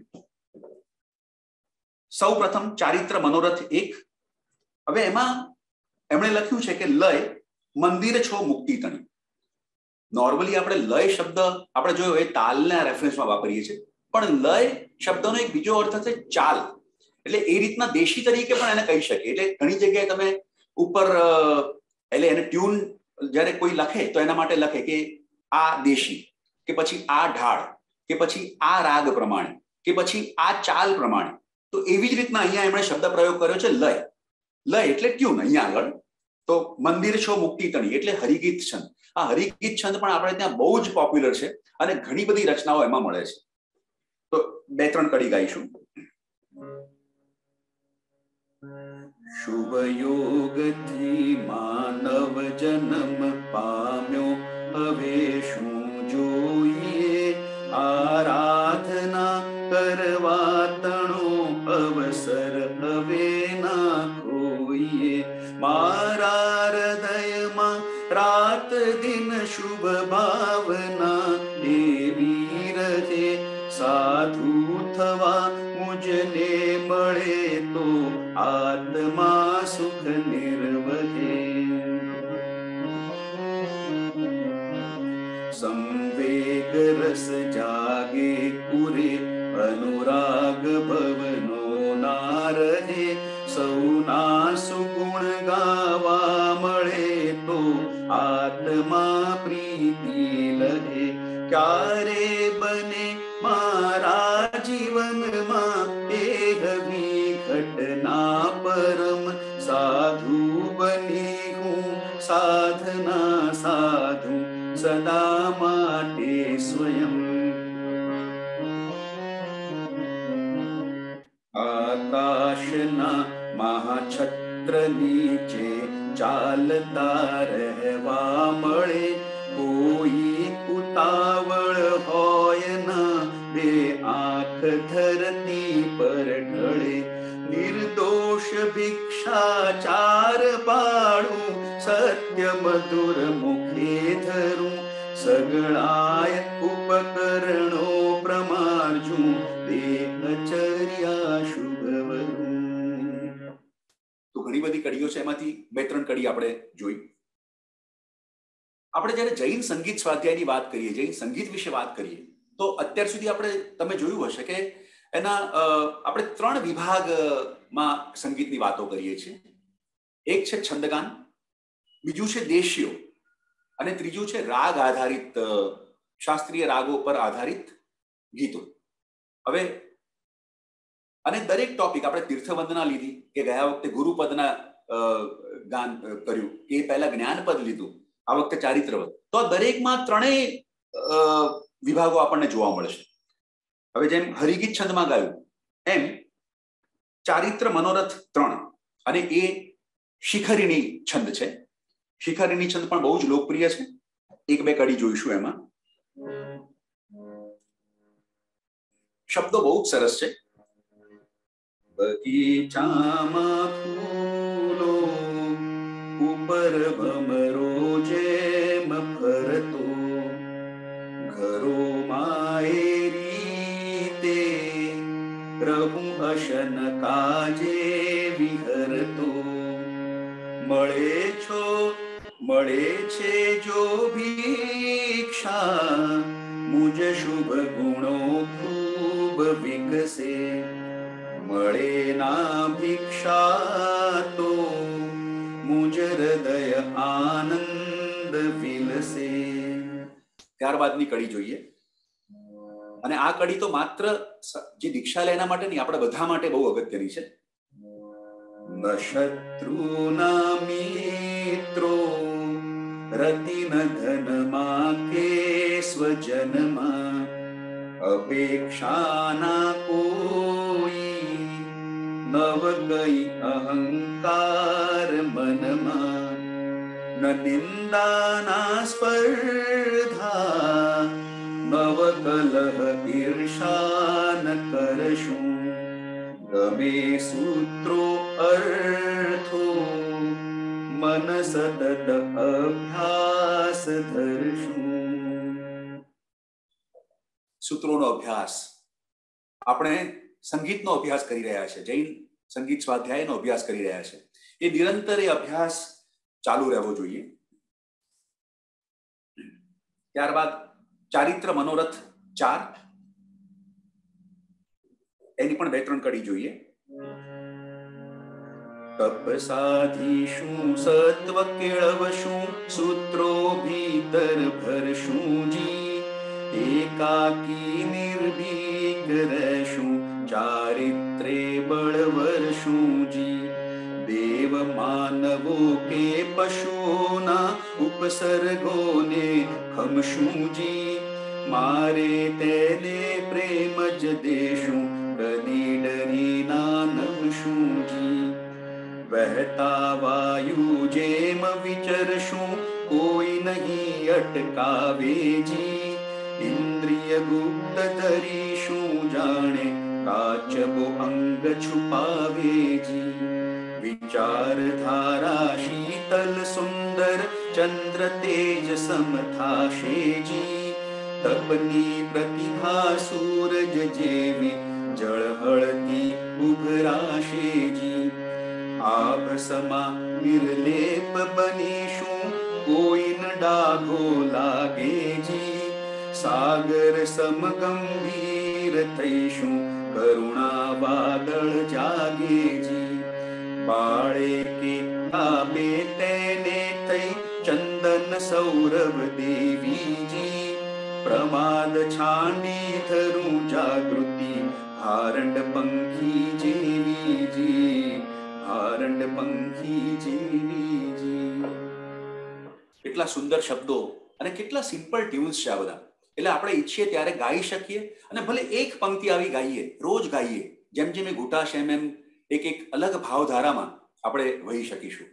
સૌ પ્રથમ ચારિત્ર મનોરથ 1. હવે એમાં એમણે લખ્યું છે કે લય મંદિર છો મુક્તિ તણી. નોર્મલી આપણે લય શબ્દ આપણે જોયો એ તાલના રેફરન્સમાં વાપરીએ છીએ, પણ લય શબ્દનો એક બીજો અર્થ છે ચાલ. એટલે એ રીતના દેશી તરીકે પણ એને કહી શકીએ. એટલે ઘણી જગ્યાએ તમે ઉપર એટલે એને ટ્યુન જ્યારે કોઈ લખે તો એના માટે લખે કે આ દેશી, કે પછી આ ઢાળ, કે પછી આ રાગ પ્રમાણે, કે પછી આ ચાલ પ્રમાણે. તો એવી જ રીતના અહીંયા એમણે શબ્દ પ્રયોગ કર્યો છે લય. લય એટલે ટ્યુન અહીંયા આગળ. તો મંદિર છો મુક્તિ તણી એટલે હરિગીત છંદ. આ હરિગીત છંદ પણ આપણે ત્યાં બહુ જ પોપ્યુલર છે અને ઘણી બધી રચનાઓ એમાં મળે છે. તો બે ત્રણ કડી ગાઈશું. શુભ યોગથી માનવ જન્મ પામ્યો, હવે શું જોઈએ? આરાધના કરવા તણો અવસર હવે ના કોઈએ. મારા હૃદયમાં રાત દિન શુભ ભાવના એવી રહે. સાધુ થવા મુજને મળે તો આત્મા સુખ નિર્વહે. સંવેગ રસ જાગે પૂરે, અનુરાગ ભવનો ના રહે. સૌના સુગુણ ગાવા મળે તો આત્મા પ્રીતિ લહે. ક્યારે બને મારા જીવનમાં એ હવી ઘટના પરમ, સાધુ બની હું સાધના સાધુ સદા માટે સ્વયં. આકાશના મહાછત્ર નીચે ચાલતા રહેવા મળે. કોઈ ઉતાવળ હોય ના, બે આંખ ધરતી પર ઢળે. નિર્દોષ ભિક્ષાચાર પાડું, સત્ય મધુર મુખે ધરું. સગળાય ઉપકરણો પ્રમાર્જું, દેહ બ્રહ્મચર્યા શુભવરૂ. તો ઘણી બધી કડીઓ છે, એમાંથી 2-3 કડી આપણે જોઈ. આપણે જ્યારે જૈન સંગીત સ્વાધ્યાયની વાત કરીએ, જૈન સંગીત વિશે વાત કરીએ, તો અત્યાર સુધી તમે જોયું હશે કે એના આપણે 3 વિભાગમાં સંગીતની વાતો કરીએ છીએ. એક છે છંદગાન, બીજું છે દેશ્યો, અને ત્રીજું છે રાગ આધારિત, શાસ્ત્રીય રાગો પર આધારિત ગીતો. હવે અને દરેક ટોપિક આપણે તીર્થવંદના લીધી, કે ગયા વખતે ગુરુપદના ગાન કર્યું, કે પહેલા જ્ઞાનપદ લીધું, આ વખતે ચારિત્રવદ. તો દરેકમાં 3 વિભાગો આપણને જોવા મળશે. હવે જેમ હરિગીત છંદમાં ગાયું એમ ચારિત્ર મનોરથ 3, અને એ શિખરિણી છંદ છે. શિખરિણી છંદ પણ બહુ જ લોકપ્રિય છે. 1-2 કડી જોઈશું. એમાં શબ્દો બહુ જ સરસ છે. બગીચામાં ફૂલો ઉપર ભમરો જેમ ફરતો, ઘરોમાં એ રીતે રહું અશન કાજે વિહરતો. મળે છે જો ભિક્ષા, મુજ શુભ ગુણો ખૂબ વિકસે. મળે ના ભિક્ષા તો મુજ હૃદય આનંદ વિલસે. ત્યારબાદની કડી જોઈએ. અને આ કડી તો માત્ર જે દીક્ષા લે એના માટે નહીં, આપણા બધા માટે બહુ અગત્યની છે. ન શત્રુના મિત્રો રતિ ન ધનમાં કે સ્વજનમાં, અપેક્ષાના કોઈ નવ ગઈ અહંકાર મનમાં. ન નિંદાના સ્પર્ધા નવ કલહ ઈર્ષા ન કરશું. ગમે સૂત્રો અર્થો મન સતત અભ્યાસ ધરશું. સૂત્રોનો અભ્યાસ. આપણે સંગીતનો અભ્યાસ કરી રહ્યા છે, જૈન સંગીત સ્વાધ્યાયનો અભ્યાસ કરી રહ્યા છે. એ નિરંતર એ અભ્યાસ ચાલુ રહેવો જોઈએ. ત્યારબાદ ચારિત્ર મનોરથ 4, એની પણ 2-3 કડી જોઈએ. તપ સાધીશું સત્વ કેળવશું, સૂત્રો ભીતર ભરશું જી. એકાકી નિર્ભીક રહેશું, ચારિત્રે બળવરશું જી. દેવ માનવો કે પશુના ઉપસર્ગોને ખમશું જી. મારે તેને પ્રેમ જ દેશું, ડરી ડરી ના નમશું જી. વહેતા વાયુ જેમ વિચરશું, કોઈ નહીં અટકાવે જી. ઇન્દ્રિય ગુપ્ત ધરીશું જાણે, કાચબો અંગ છુપાવે જી. વિચાર ધારા શીતલ સુંદર, ચંદ્ર તેજ સમ થાશે જી. તપની પ્રતિભા સૂરજ જેવી, જળહળતી ઉભરાશે જી. આભ સમા નિર્લેપ બનીશું, કોઈ ન ડાઘો લાગે જી. સાગર સમ ગંભીર થઈશું, કરુણા વાદળ જાગે જી. બાળે કે તાબે તેને થઈ, ચંદન સૌરભ દેવીજી. પ્રમાદ છાંડી ધરું જાગૃતિ, હારંડ પંખી જેવીજી. હારંડ પંખી જેવીજી. કેટલા સુંદર શબ્દો અને કેટલા સિમ્પલ ટ્યુન્સ છે આ બધા. એટલે આપણે ઈચ્છીએ ત્યારે ગાઈ શકીએ, અને ભલે એક પંક્તિ આવી ગાઈએ, રોજ ગાઈએ, જેમ જેમ એ ઘૂંટાશે એમ એક અલગ ભાવધારામાં આપણે વહી શકીશું.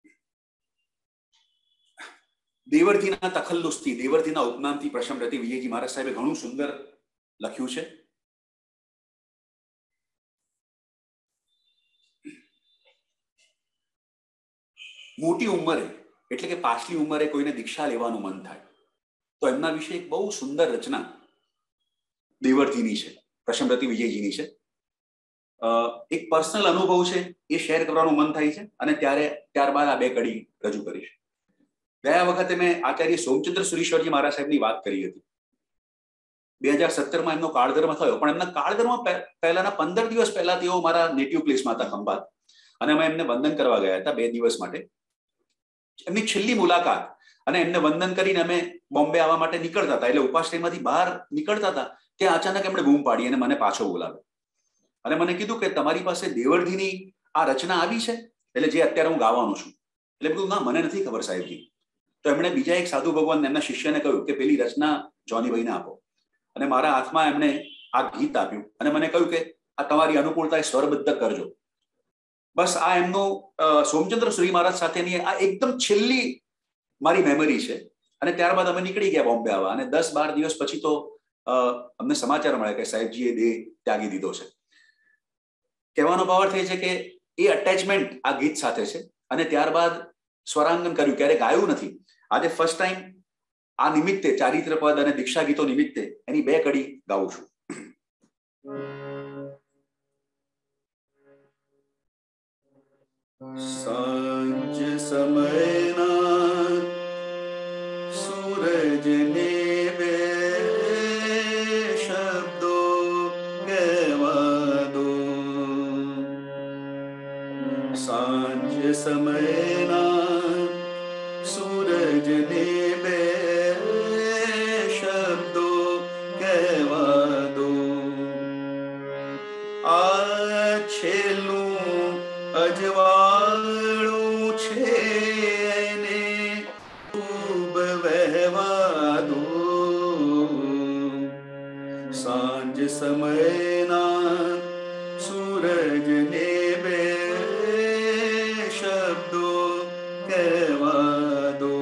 દેવર્ધીના તખલ્લુસથી, દેવર્ધીના ઉપનામથી પ્રશમરતિ વિજયજી મહારાજ સાહેબે ઘણું સુંદર લખ્યું છે. મોટી ઉંમરે એટલે કે પાછલી ઉંમરે કોઈને દીક્ષા લેવાનું મન થાય તો એમના વિશે એક બહુ સુંદર રચના દેવર્ધીની છે, પ્રશમરતિ વિજયજીની છે. એક પર્સનલ અનુભવ છે એ શેર કરવાનું મન થાય છે અને ત્યારબાદ આ બે કડી રજૂ કરીશ. ગયા વખતે મેં આચાર્ય સોમચંદ્ર સુરીશ્વરજી મહારાજ સાહેબની વાત કરી હતી. 2017 એમનો કાળધર્મ થયો, પણ એમના કાળધર્મ પહેલાના 15 દિવસ પહેલા તેઓ મારા નેટિવ પ્લેસમાં હતા ખંભાત, અને અમે એમને વંદન કરવા ગયા હતા 2 દિવસ માટે. એમની છેલ્લી મુલાકાત, અને એમને વંદન કરીને અમે બોમ્બે આવવા માટે નીકળતા હતા, એટલે ઉપાશ્રયમાંથી બહાર નીકળતા હતા ત્યાં અચાનક એમણે બૂમ પાડી અને મને પાછો બોલાવ્યો અને મને કીધું કે તમારી પાસે દેવળધીની આ રચના આવી છે, એટલે જે અત્યારે હું ગાવાનું છું. એટલે કીધું ના, મને નથી ખબર સાહેબજી. તો એમણે બીજા એક સાધુ ભગવાન એમના શિષ્યને કહ્યું કે પેલી રચના જોનીભાઈને આપો, અને મારા હાથમાં એમણે આ ગીત આપ્યું અને મને કહ્યું કે આ તમારી અનુકૂળતાએ સ્વરબદ્ધ કરજો. બસ આ એમનું સોમચંદ્ર સુરી મહારાજ સાથેની આ એકદમ છેલ્લી મારી મેમરી છે. અને ત્યારબાદ અમે નીકળી ગયા બોમ્બે આવવા, અને 10-12 દિવસ પછી તો અમને સમાચાર મળ્યા કે સાહેબજીએ દેહ ત્યાગી દીધો છે. કહેવાનો ભાવાર્થ એ છે કે એ અટેચમેન્ટ આ ગીત સાથે છે. અને ત્યારબાદ સ્વરાંગન કર્યું, ક્યારે ગાયું નથી. આજે ફર્સ્ટ ટાઈમ આ નિમિત્તે, ચારિત્ર પદ અને દીક્ષા ગીતો નિમિત્તે એની 2 કડી ગાઉં છું. સાંજ સમયના સૂરજને બે શબ્દો કહેવા દો. સાંજ સમયના સૂરજને બે શબ્દો કહેવા દો. આ છેલ્લું અજવાળું છે એને ખૂબ વહેવા દો. સાંજ સમયના સૂરજને બે શબ્દો કહેવા દો.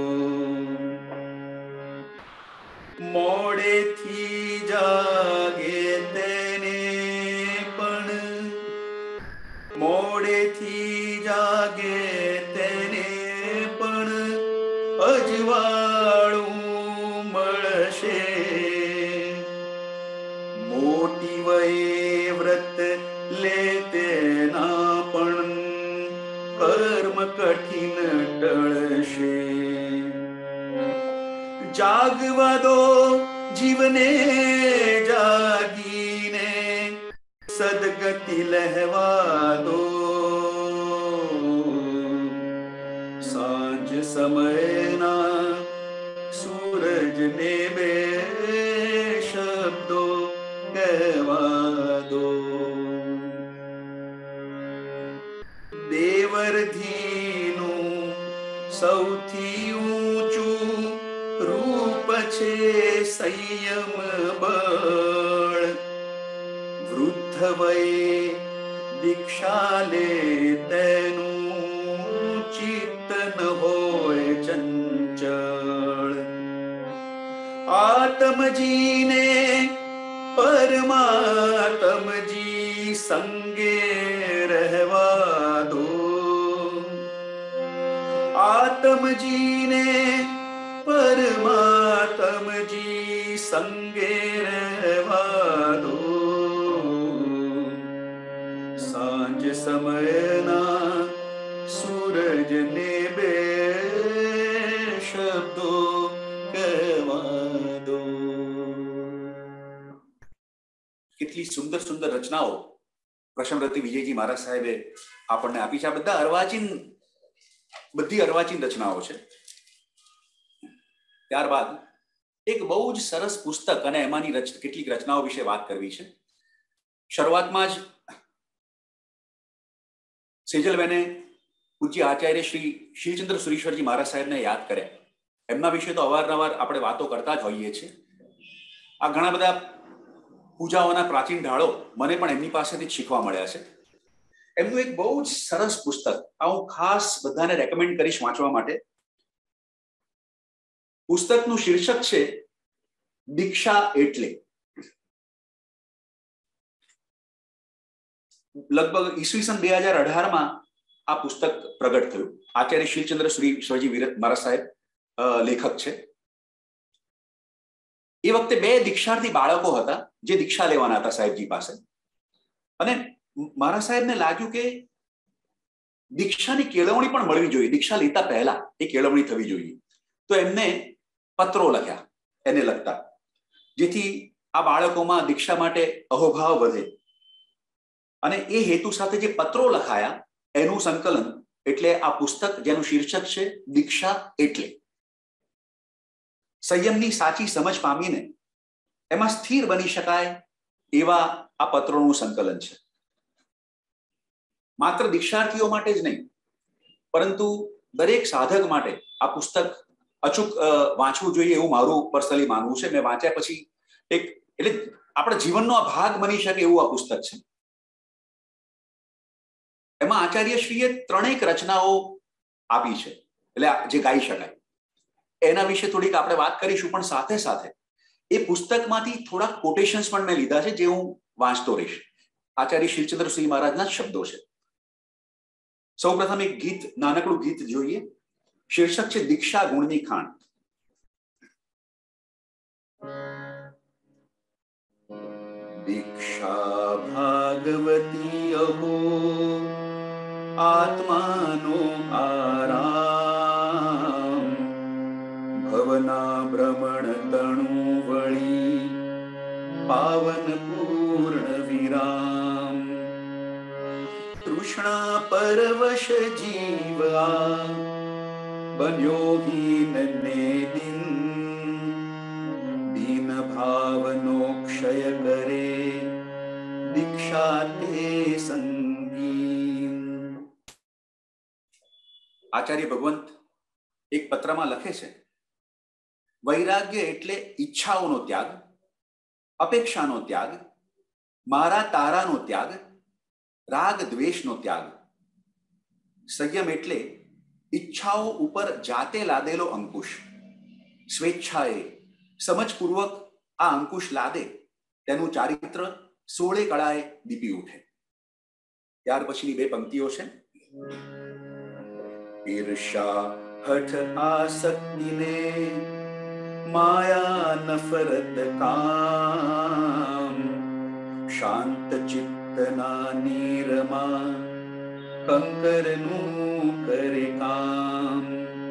મોડેથી જાગે તેને પણ, મોડેથી જાગે તેને પણ અજવાળું મળશે. મોટી વયે વ્રત લે તેના પણ કર્મ કઠિન ટળશે. જાગવા દો જીવને જાગીને સદગતિ લહેવા દો. સાંજ સમયના સૂરજને બે શબ્દો કહેવા દો. દેવરધીનું સૌથી ઊંચું રૂપ છે સંયમ બળ. વૃદ્ધ વયે દીક્ષા લે તેનું ચિત્ત ન હોય ચંચળ. આત્મજીને પરમાત્મજી સંગે રહેવા દો. આત્મજીને પરમાત્મજી સંગે રહેવા દો. સાંજ સમયના સૂરજને બે શબ્દો કહેવા દો. કેટલી સુંદર સુંદર રચનાઓ પ્રશમરતી વિજયજી મહારાજ સાહેબે આપણને આપી છે. આ બધી અર્વાચીન રચનાઓ છે. ત્યારબાદ એક બહુ જ સરસ પુસ્તક અને એમાંની કેટલીક રચનાઓ વિશે વાત કરવી છે. શરૂઆતમાં જ સેજલબેને પૂજ્ય આચાર્ય શ્રી શીલચંદ્ર સુરીશ્વરજી મહારાજ સાહેબને યાદ કર્યા. એમના વિશે તો અવારનવાર આપણે વાતો કરતા જ હોઈએ છીએ. આ ઘણા બધા પૂજાઓના પ્રાચીન ઢાળો મને પણ એમની પાસેથી જ શીખવા મળ્યા છે. એમનું એક બહુ જ સરસ પુસ્તક આ હું ખાસ બધાને રેકમેન્ડ કરીશ વાંચવા માટે. પુસ્તકનું શીર્ષક છે દીક્ષા એટલે. લગભગ ઈસવીસન 2018 આ પુસ્તક પ્રગટ થયું. આચાર્ય શીલચંદ્ર સુરીશ્વરજી મહારાજ સાહેબ લેખક છે. એ વખતે 2 દીક્ષાર્થી બાળકો હતા જે દીક્ષા લેવાના હતા સાહેબજી પાસે. અને મારા સાહેબને લાગ્યું કે દીક્ષાની કેળવણી પણ મળવી જોઈએ, દીક્ષા લેતા પહેલા એ કેળવણી થવી જોઈએ. તો એમને પત્રો લખ્યા એને લગતા, જેથી આ બાળકોમાં દીક્ષા માટે અહોભાવ વધે. અને એ હેતુ સાથે જે પત્રો લખાયા એનું સંકલન એટલે આ પુસ્તક, જેનું શીર્ષક છે દીક્ષા એટલે. સંયમની સાચી સમજ પામીને એમાં સ્થિર બની શકાય એવા આ પત્રોનું સંકલન છે. માત્ર દીક્ષાર્થીઓ માટે જ નહીં, પરંતુ દરેક સાધક માટે આ પુસ્તક અચૂક વાંચવું જોઈએ એવું મારું પર્સનલી માનવું છે. મેં વાંચ્યા પછી એટલે આપણા જીવનનો આ ભાગ બની શકે એવું આ પુસ્તક છે. એમાં આચાર્યશ્રીએ 3 રચનાઓ આપી છે, એટલે જે ગાઈ શકાય એના વિશે થોડીક આપણે વાત કરીશું. પણ સાથે સાથે એ પુસ્તકમાંથી થોડાક કોટેશન્સ પણ મેં લીધા છે, જે હું વાંચતો રહીશ. આચાર્ય શિવચંદ્ર શ્રી મહારાજના શબ્દો છે. સૌપ્રથમ એક ગીત, નાનકડું ગીત જોઈએ. શીર્ષક છે દીક્ષા ગુણની ખાણ. દીક્ષા ભાગવતી અહો આત્માનો આરામ, ભવના ભ્રમણ તણુ વળી પાવન પૂર્ણ વિરામ. તૃષ્ણા પરવશ જીવ આ બન્યો હીન ને દિન, દીન ભાવનો ક્ષય કરે દીક્ષા તે સંગી. આચાર્ય ભગવંત એક પત્રમાં લખે છે, વૈરાગ્ય એટલે ઈચ્છાઓનો ત્યાગ, અપેક્ષાનો ત્યાગ, મારા તારાનો ત્યાગ, રાગ દ્વેષનો ત્યાગ. સંયમ એટલે ઈચ્છાઓ ઉપર જાતે લાદેલો અંકુશ. સ્વેચ્છાએ સમજપૂર્વક આ અંકુશ લાદે તેનું ચારિત્ર 16 કળાએ દીપી ઉઠે. ત્યાર પછીની 2 પંક્તિઓ છે. ઈર્ષા હઠ આસક્તિને માયા નફરત કામ, શાંત ચિત્તના નીરમાં કંકરનું કરે કામ.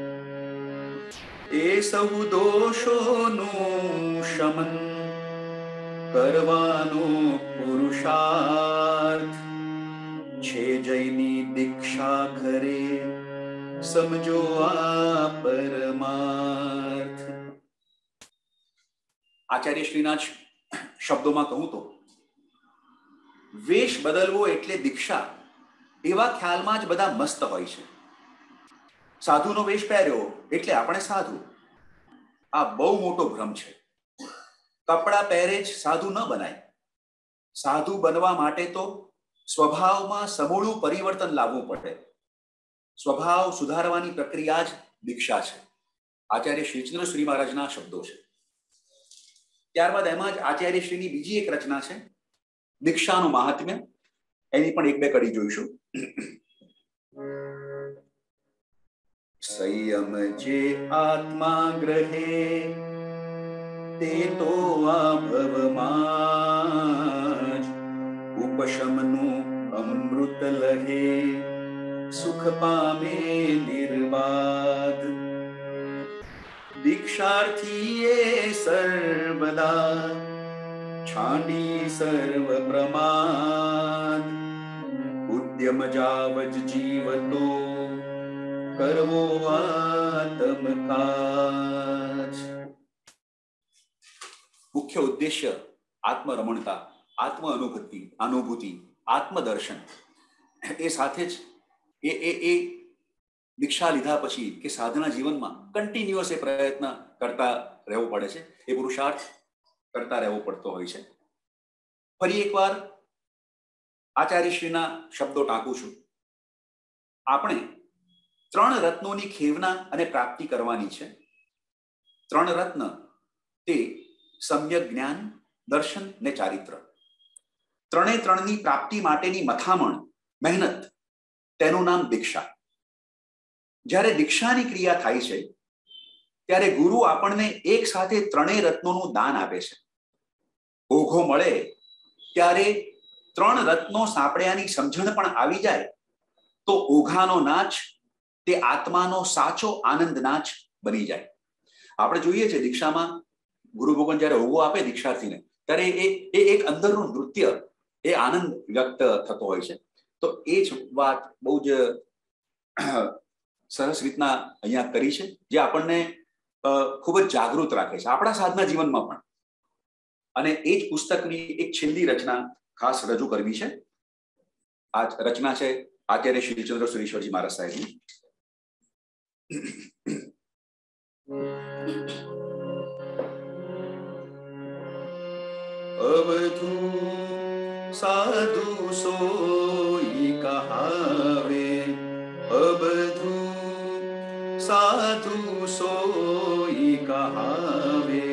એ સૌ દોષોનું શમન કરવાનો પુરુષાર્થ, છે જયની દીક્ષા ઘરે સમજો આ પરમાર્થ. આચાર્ય શ્રીના શબ્દોમાં કહું તો વેશ બદલવો એટલે દીક્ષા, એવા ખ્યાલમાં જ બધા મસ્ત હોય છે. સાધુનો વેશ પહેર્યો એટલે આપણે સાધુ, આ બહુ મોટો ભ્રમ છે. કપડા પહેરે જ સાધુ ન બનાય. સાધુ બનવા માટે તો સ્વભાવમાં સમૂળું પરિવર્તન લાવવું પડે. સ્વભાવ સુધારવાની પ્રક્રિયા જ દીક્ષા છે. આચાર્ય શ્રીચંદ્ર શ્રી મહારાજના શબ્દો છે. ત્યારબાદ એમાં જ આચાર્ય શ્રીની બીજી એક રચના છે દીક્ષાનું મહાત્મ્ય. એની પણ 1-2 કડી જોઈશું. સંયમ જે આત્મા ગ્રહે તે તો આ ભવમાં ઉપશમનું અમૃત લહે સુખ પામે નિર્બાધ. દીક્ષાર્થીએ સર્વદા છાંડી સર્વ પ્રમાદ, ઉદ્યમ જાવજ જીવતો કરવો આત્મકાજ. મુખ્ય ઉદ્દેશ્ય આત્મરમણતા, આત્મ અનુભૂતિ, આત્મદર્શન. એ સાથે જ એ દીક્ષા લીધા પછી કે સાધના જીવનમાં કન્ટિન્યુઅસ એ પ્રયત્ન કરતા રહેવું પડે છે, એ પુરુષાર્થ કરતા રહેવો પડતો હોય છે. ફરી એકવાર આચાર્યશ્રીના શબ્દો ટાંકું છું. આપણે 3 રત્નોની ખેવના અને પ્રાપ્તિ કરવાની છે. 3 રત્ન તે સમ્યક જ્ઞાન, દર્શન ને ચારિત્ર. 3ની પ્રાપ્તિ માટેની મથામણ, મહેનત, તેનું નામ દીક્ષા. જ્યારે દીક્ષાની ક્રિયા થાય છે ત્યારે ગુરુ આપણને એક સાથે 3 રત્નોનું દાન આપે છે. ઓઘો મળે ત્યારે ત્રણ રત્નો સાંપડ્યાની સમજણ પણ આવી જાય તો ઓઘાનો નાચ તે આત્માનો સાચો આનંદ નાચ બની જાય. આપણે જોઈએ છે દીક્ષામાં ગુરુ ભગવાન જયારે ઓઘો આપે દીક્ષાર્થીને ત્યારે એ એક અંદરનું નૃત્ય, એ આનંદ વ્યક્ત થતો હોય છે. તો એ જ વાત બહુ જ સરસ રીતના અહીંયા કરી છે, જે આપણને ખૂબ જ જાગૃત રાખે છે આપણા સાધના જીવનમાં પણ. અને એ જ પુસ્તકની એક છેલ્લી રચના ખાસ રજૂ કરવી છે. આ રચના છે આચાર્ય શ્રીચંદ્ર સુરેશ્વરજી મહારાજ સાહેબની. અવધુ સાધુ સોઈ કહાવે, અવધુ સાધુ સોઈ કહાવે,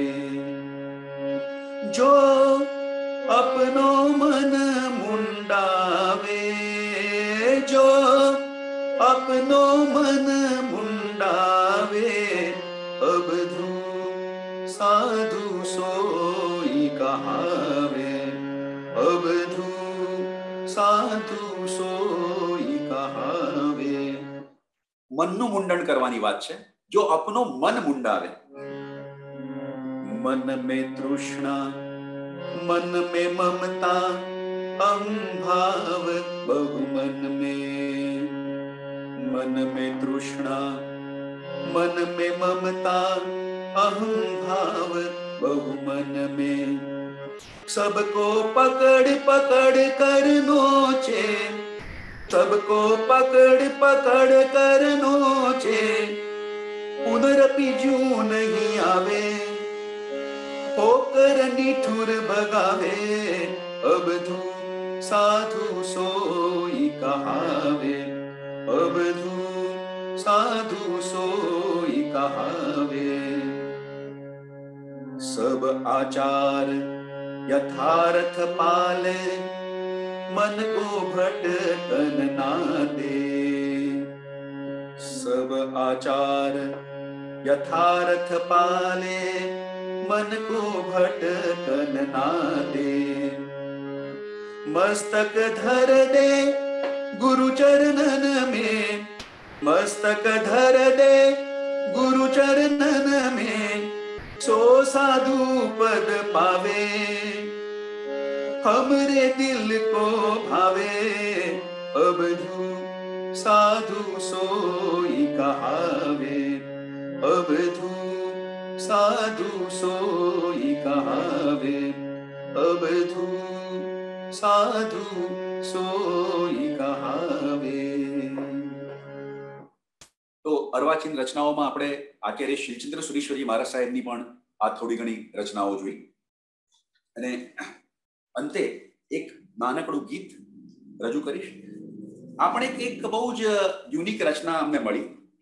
જો अपनो मन मुंडावे, जो अपनो मन मुंडावे, अबधू साधु सोई कहावे, अबधू साधु सोई कहावे. મનનું મુંડન કરવાની વાત છે. જો અપનો મન મુંડાવે, मन में तृष्णा, मन में ममता, अहं भाव बहु मन में तृष्णा, मन में ममता, अहं भाव बहु मन में, सबको पकड़ पकड़ कर नोचे, सबको पकड़ पकड़ कर नोचे, पुनरपि जू नहीं आवे, होकर निठुर भगावे, अबधू साधु सोई कहावे, अबधू साधु सोई कहावे. सब आचार यथार्थ पाले, मन को भटकन ना दे, सब आचार यथार्थ पाले, मन को भटकन ना दे, मस्तक धर दे गुरु चरणन में, मस्तक धर दे गुरु चरणन में, सो साधु पद पावे, हमरे दिल को भावे, अबधू साधु सोई कहावे, अबधू साधु सोई कहावे, अबधू साधु सोई कहावे. તો અર્વાચીન રચનાઓમાં આપણે આચાર્ય શ્રીચંદ્ર સુરેશ્વરજી મહારાજ સાહેબની પણ આ થોડી ઘણી રચનાઓ જોઈ. અને અંતે એક નાનકડું ગીત રજૂ કરીશ. આપણે એક બહુ જ યુનિક રચના અમને મળી.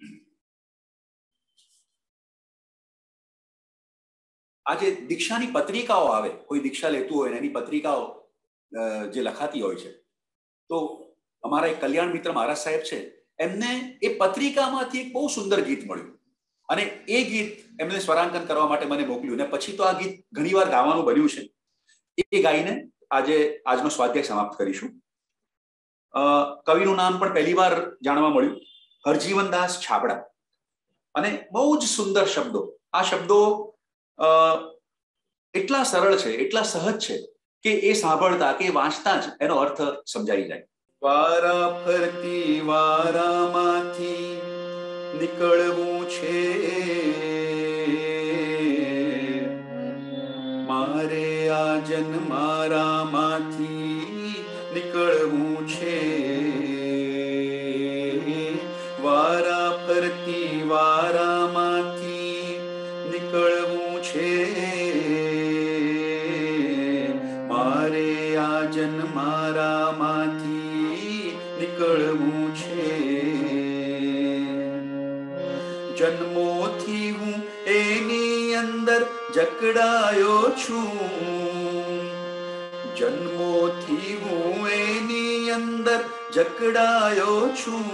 આજે દીક્ષાની પત્રિકાઓ આવે, કોઈ દીક્ષા લેતું હોય એની પત્રિકાઓ જે લખાતી હોય છે, તો અમારા એક કલ્યાણ મિત્ર મહારાજ સાહેબ છે, એમને એ પત્રિકામાંથી એક બહુ સુંદર ગીત મળ્યું અને એ ગીત એમને સ્વરાંકન કરવા માટે મને મોકલ્યું. અને પછી તો આ ગીત ઘણીવાર ગાવાનું બન્યું છે. એ ગાઈને આજે આજનો સ્વાધ્યાય સમાપ્ત કરીશું. કવિનું નામ પણ પહેલીવાર જાણવા મળ્યું, હરજીવનદાસ છાબડા. અને બહુ જ સુંદર શબ્દો. આ શબ્દો એટલા સરળ છે, એટલા સહજ છે કે એ સાંભળતા કે વાંચતા જ એનો અર્થ સમજાઈ જાય. વારા ફરતી વારામાંથી નીકળવું છે, મારે આ જન્મારામાંથી નીકળવું છે, વારા ફરતી વારામાંથી નીકળવું છે, મારે આ જન્મારામાંથી નીકળવું છે. જન્મોથી હું એની અંદર જકડાયો છું, જન્મોથી હું એની અંદર જકડાયો છું,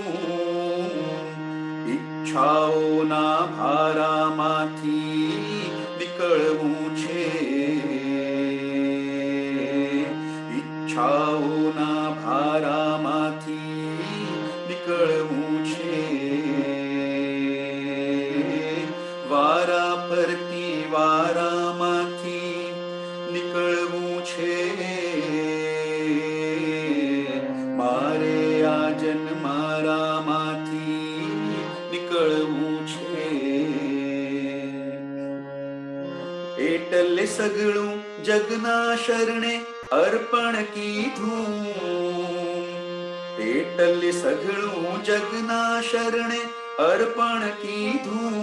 ઈચ્છાઓના ભારામાંથી નીકળવું છે, ઈચ્છાઓ એટલે સગળું જગના શરણે અર્પણ કીધું, એટલે સગળું જગના શરણે અર્પણ કીધું,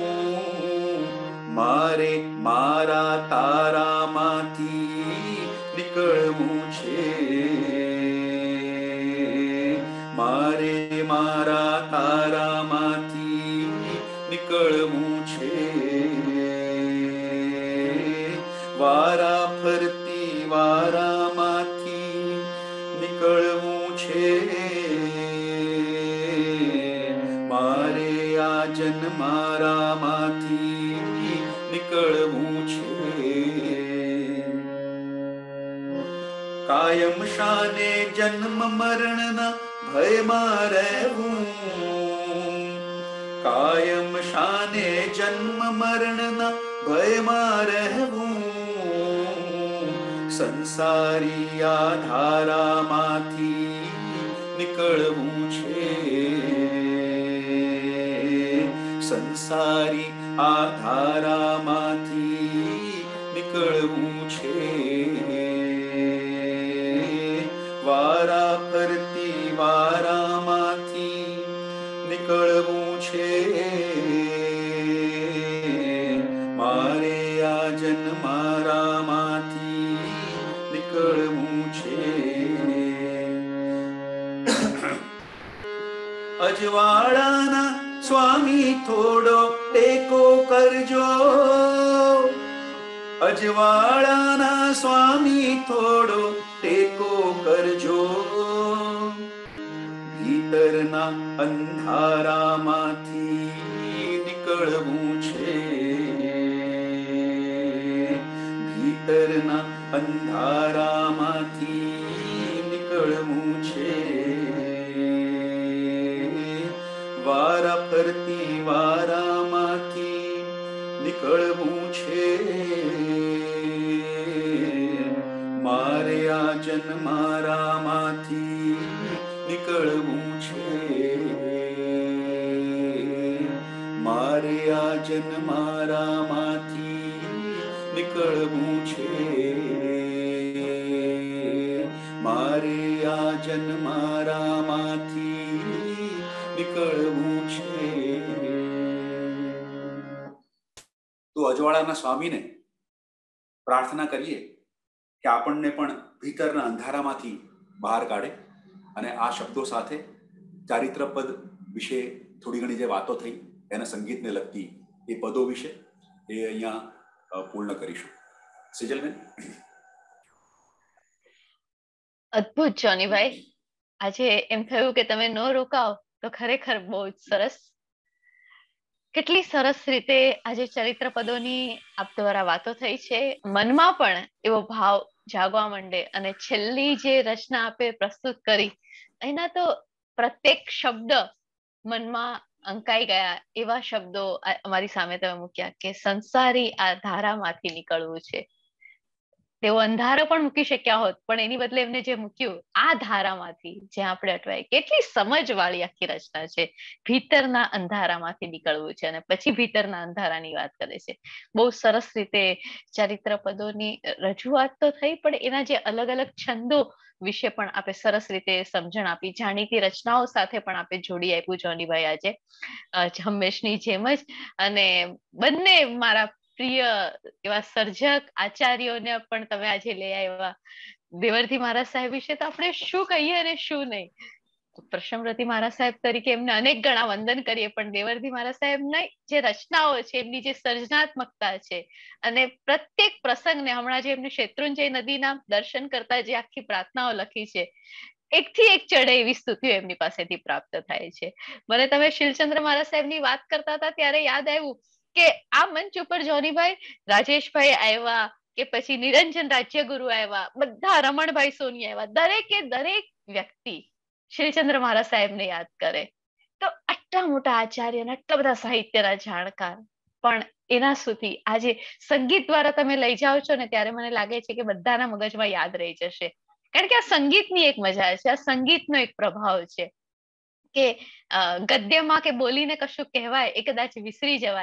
મારે મારા તારામાંથી નીકળવું છે, મારે મારા તારામાંથી નીકળવું છે, વારા ફરતી વારામાંથી નીકળવું છે, મારે આ જન્મારામાંથી નીકળવું છે, કાયમ શાને જન્મ મરણના ભયમાં રહેવું, કાયમ શાને જન્મ મરણના ભયમાં રહેવું, સંસારી આ ધારામાંથી નીકળવું છે, સંસારી આ ધારામાંથી નીકળવું છે, વારા ફરતી વારામાંથી નીકળવું છે, મારે આ જન્મારામાંથી નીકળવું છે, અજવાળાના સ્વામી થોડો ટેકો કરજો, અજવાળાના સ્વામી થોડો ટેકો કરજો, ભીતરના અંધારામાંથી નીકળવું છે, ભીતરના અંધારામાંથી નીકળવું છે, વારા ફરતી વારામાંથી નીકળવું છે, મારે આ જન્મારામાંથી નીકળવું છે, મારે આ જન્મારામાંથી નીકળવું છે, મારે આ જન્મારામાંથી નીકળવું છે. તો અજવાળાના સ્વામીને પ્રાર્થના કરીએ કે આપણને પણ ભીતરના અંધારામાંથી બહાર કાઢે, અને આ શબ્દો સાથે ચારિત્રપદ વિશે થોડી ઘણી જે વાતો થઈ એના સંગીતને લગતી એ પદો વિશે એ અહીંયા પૂર્ણ કરીશું. સિજલબેન. અદ્ભુત જોનીભાઈ, આજે એમ થયું કે તમે ન રોકાવ તો ખરેખર બહુ જ સરસ. કેટલી સરસ રીતે આજે ચરિત્ર પદોની આપ દ્વારા વાતો થઈ છે, મનમાં પણ એવો ભાવ જાગવા માંડે, અને છેલ્લી જે રચના આપે પ્રસ્તુત કરી એના તો પ્રત્યેક શબ્દ મનમાં અંકાઈ ગયા એવા શબ્દો અમારી સામે તમે મૂક્યા કે સંસારી આ ધારામાંથી નીકળવું છે. તેઓ અંધારો પણ મૂકી શક્યા હોત, પણ એની બદલે એમને જે મૂક્યું આ ધારામાંથી જ્યાં આપણે અટવાય. કેટલી સમજવાળી આખી રચના છે. ભીતરના અંધારામાંથી નીકળવું છે, અને પછી ભીતરના અંધારાની વાત કરે છે. બહુ સરસ રીતે ચરિત્ર પદોની રજૂઆત તો થઈ, પણ એના જે અલગ અલગ છંદો વિશે પણ આપે સરસ રીતે સમજણ આપી. જાણીતી રચનાઓ સાથે પણ આપે જોડી આપ્યું જોનીભાઈ આજે, હંમેશની જેમ જ. અને બંને મારા પ્રિય એવા સર્જક આચાર્યોને પણ તમે આજે લઈ આવ્યા. દેવરથી મહારાજ સાહેબ વિશે તો આપણે શું કહીએ અને શું નહીં. પ્રશમરતી મહારાજ સાહેબ તરીકે એમને અનેક ગણા વંદન કરીએ, પણ દેવરથી મહારાજ સાહેબની જે રચનાઓ છે, એમની જે સર્જનાત્મકતા છે, અને પ્રત્યેક પ્રસંગને હમણાં જે એમને શેત્રુંજય નદીના દર્શન કરતા જે આખી પ્રાર્થનાઓ લખી છે, એકથી એક ચડે એવી સ્તુતિઓ એમની પાસેથી પ્રાપ્ત થાય છે. મને તમે શીલચંદ્ર મહારાજ સાહેબની વાત કરતા હતા ત્યારે યાદ આવ્યું કે આ મંચ ઉપર જોનીભાઈ રાજેશભાઈ આવ્યા, કે પછી નિરંજન રાજ્યગુરુ આવ્યા, બધા રમણભાઈ સોની આવ્યા, દરેકે દરેક વ્યક્તિ શીલચંદ્ર મહારાજ સાહેબને યાદ કરે. તો આટલા મોટા આચાર્ય અને આટલા બધા સાહિત્યના જાણકાર, પણ એના સુધી આજે સંગીત દ્વારા તમે લઈ જાઓ છો ને, ત્યારે મને લાગે છે કે બધાના મગજમાં યાદ રહી જશે. કારણ કે આ સંગીતની એક મજા છે, આ સંગીતનો એક પ્રભાવ છે કે ગદ્યમાં કે બોલીને કશું કહેવાય એ કદાચ વિસરી જવાય,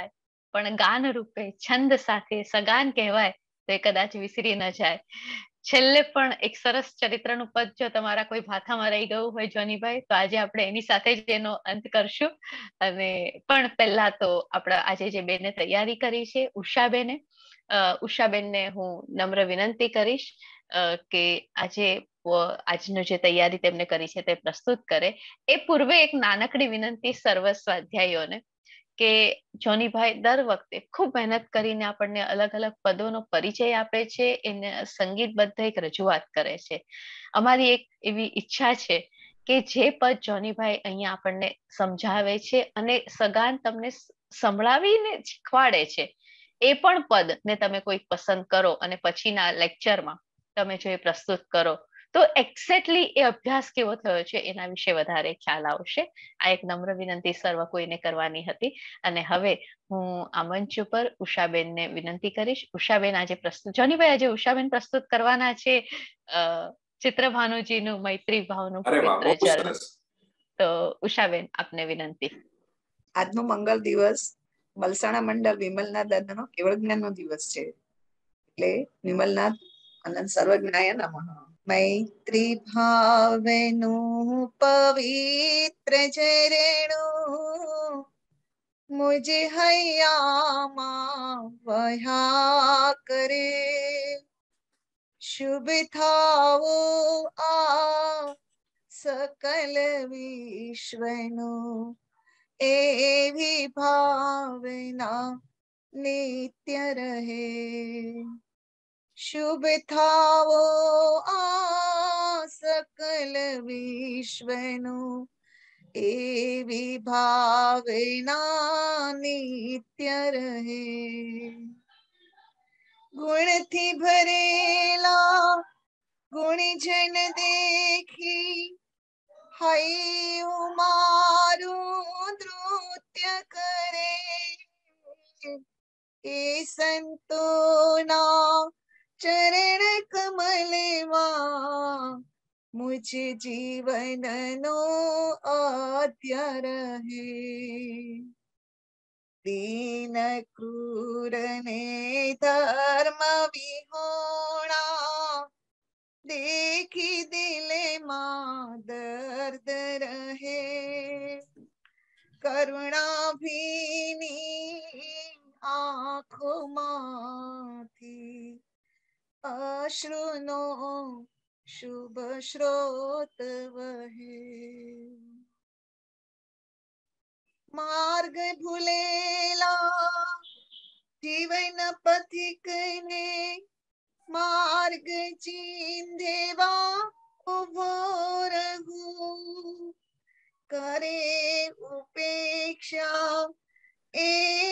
પણ ગાન રૂપે છંદ સાથે સગાન કહેવાય તો એ કદાચ વિસરી ન જાય. છેલ્લે પણ એક સરસ ચરિત્રનું પદ જો તમારા કોઈ ભાથામાં રહી ગયું હોય જોનીભાઈ, તો આજે આપણે એની સાથે જ એનો અંત કરશું. અને પણ પહેલા તો આપણે આજે જે બેને તૈયારી કરી છે ઉષાબેને, ઉષાબેનને હું નમ્ર વિનંતી કરીશ કે આજનો જે તૈયારી તેમને કરી છે તે પ્રસ્તુત કરે. એ પૂર્વે એક નાનકડી વિનંતી સર્વ સ્વાધ્યાયીઓને કે જોનીભાઈ દર વખતે ખૂબ મહેનત કરીને આપણને અલગ અલગ પદોનો પરિચય આપે છે, એને સંગીતબદ્ધ એક રજૂઆત કરે છે. અમારી એક એવી ઈચ્છા છે કે જે પદ જોનીભાઈ અહીંયા આપણને સમજાવે છે અને સગાન તમને સંભળાવીને શીખવાડે છે, એ પણ પદ ને તમે કોઈ પસંદ કરો અને પછીના લેક્ચરમાં તમે જો એ પ્રસ્તુત કરો તો એક્ઝેક્ટલી એ અભ્યાસ કેવો થયો છે એના વિશે વધારે ખ્યાલ આવશે. આ એક નમ્ર વિનંતી સર્વ કોઈને કરવાની હતી. અને હવે હું આ મંચ ઉપર ઉષાબેનને વિનંતી કરીશ. ઉષાબેન આજે પ્રસ્તુત, જોનીભાઈ આજે ઉષાબેન પ્રસ્તુત કરવાના છે ચિત્રભાનુજીનું મૈત્રી ભાવનું પવિત્ર ચરણ. તો ઉષાબેન આપને વિનંતી. આજનો મંગળ દિવસ મલસાણા મંડળ વિમલનાથ દાદાનો કેવળ જ્ઞાનનો દિવસ છે. એટલે વિમલનાથ અનંત સર્વજ્ઞાય નમઃ. મૈત્રી ભાવનું પવિત્ર ઝરણું મુજ હૈયામાં વહ્યા કરે. શુભ થાવો આ સકલ વિશ્વનું એવી ભાવના નિત્ય રહે. શુભ થાવો આ સકલ વિશ્વનું એવી ભાવના નિત્ય રહે. ગુણથી ભરેલા ગુણજન દેખી હૈયું મારું નૃત્ય કરે. એ સંતોના ચરણ કમલમાં મુજ જીવનનો આદ્ય રહે. દીન ક્રૂર ને ધર્મ વિહોણા દેખી દિલમાં દર્દ રહે. કરુણા ભીની આંખોમાંથી અશ્રુનો શુભ સ્રોત વહે. માર્ગ ભૂલેલા જીવન પથિકને માર્ગ ચીંધેવા ઉભો રહું. કરે ઉપેક્ષા એ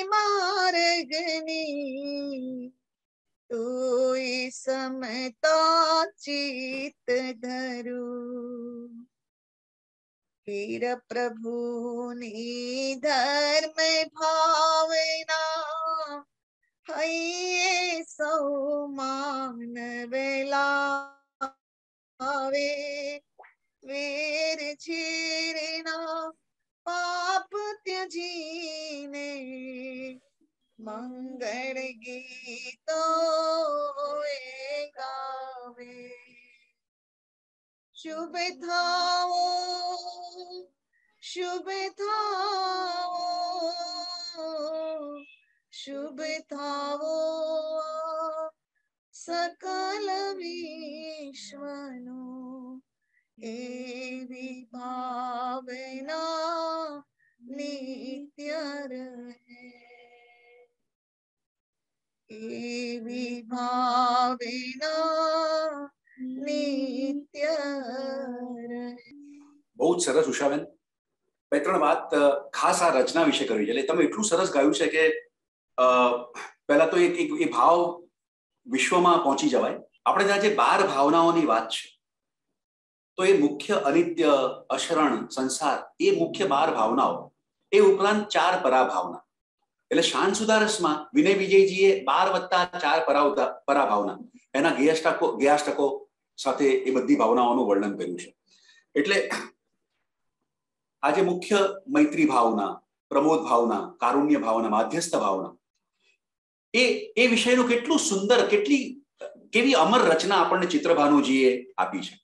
માર્ગની તોય સમતા ચિત્ત ધરું. વીર પ્રભુની ધર્મ ભાવના હૈયે સૌ માનવેલાવે. વેર ઝેરના પાપ ત્યજીને મંગળ ગીતો એ ગાવે. શુભ થાવો શુભ થાવો શુભ થાવો સકલ વિશ્વનું એવી ભાવના નિત્ય રહે. એવી ભાવના નિત્ય રહે. બહુ જ સરસ ઉષાબેન. બે ત્રણ વાત ખાસ આ રચના વિશે કરવી છે. એટલે તમે એટલું સરસ ગાયું છે કે પહેલા તો એ ભાવ વિશ્વમાં પહોંચી જવાય. આપણે ત્યાં જે 12 ભાવનાઓની વાત છે તો એ મુખ્ય અનિત્ય, અશરણ, સંસાર, એ મુખ્ય 12 ભાવનાઓ. એ ઉપરાંત 4 પરાભાવના. એટલે શાન સુધારસમાં વિનય વિજયજીએ 12 + 4 પરાભાવના એના ગેયાષ્ટકો સાથે એ બધી ભાવનાઓનું વર્ણન કર્યું છે. એટલે આજે મુખ્ય મૈત્રી ભાવના, પ્રમોદ ભાવના, કારુણ્ય ભાવના, માધ્યસ્થ ભાવના, એ વિષયનું કેટલું સુંદર, કેવી અમર રચના આપણને ચિત્રભાનુજીએ આપી છે.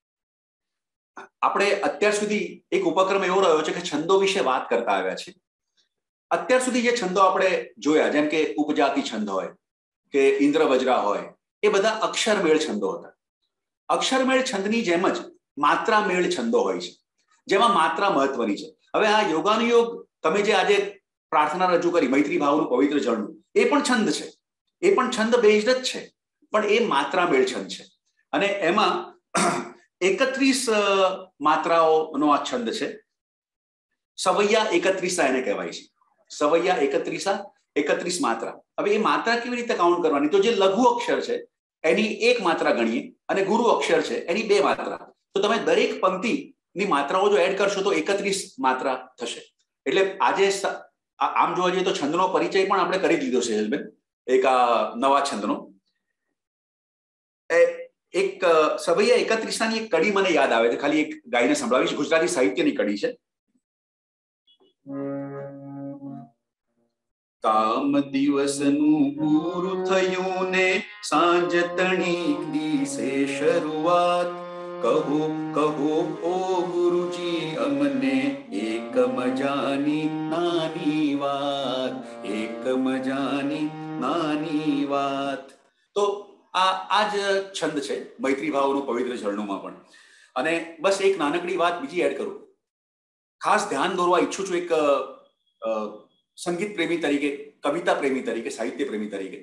આપણે અત્યાર સુધી એક ઉપક્રમ એવો રહ્યો છે કે છંદો વિશે વાત કરતા આવ્યા છે. અત્યાર સુધી જે છંદો આપણે જોયા, જેમ કે ઉપજાતિ છંદ હોય કે ઇન્દ્રવજ્રા હોય, એ બધા અક્ષરમેળ છંદો હતા. અક્ષરમેળ છંદની જેમ જ માત્રામેળ છંદો હોય છે, જેમાં માત્રા મહત્વની છે. હવે આ યોગાનુયોગ તમે જે આજે પ્રાર્થના રજૂ કરી, મૈત્રી ભાવનું પવિત્ર જળનું, એ પણ છંદ છે, એ પણ છંદ બેઝડ જ છે, પણ એ માત્રામેળ છંદ છે. અને એમાં 31 માત્રાઓનો આ છંદ છે. સવૈયા 31 એને કહેવાય છે. સવૈયા 31 માત્રા. હવે એ માત્રા કેવી રીતે કાઉન્ટ કરવાની? તો જે લઘુ અક્ષર છે એની 1 માત્રા ગણીએ અને ગુરુ અક્ષર છે એની 2 માત્રા. તો તમે દરેક પંક્તિની માત્રાઓ જો એડ કરશો તો 31 માત્રા થશે. એટલે આજે આમ જોવા જઈએ તો છંદનો પરિચય પણ આપણે કરી દીધો છે સેજલબેન, એક આ નવા છંદનો. એક સવૈયા 31 એક કડી મને યાદ આવે છે, ખાલી એક ગાઈને સંભળાવીશ. ગુજરાતી સાહિત્યની કડી છે. કામ દિવસનું પૂરું થયું ને સાંજ તણીક દિવસે શરૂઆત, કહો કહો ઓ ગુરુજી અમને એક મજાની નાની વાત, એક મજાની નાની વાત. તો આ જ છંદ છે મૈત્રી ભાવનું પવિત્ર ઝરણુંમાં પણ. અને બસ એક નાનકડી વાત બીજી એડ કરું. ખાસ ધ્યાન દોરવા ઈચ્છું છું એક સંગીત પ્રેમી તરીકે, કવિતા પ્રેમી તરીકે, સાહિત્ય પ્રેમી તરીકે.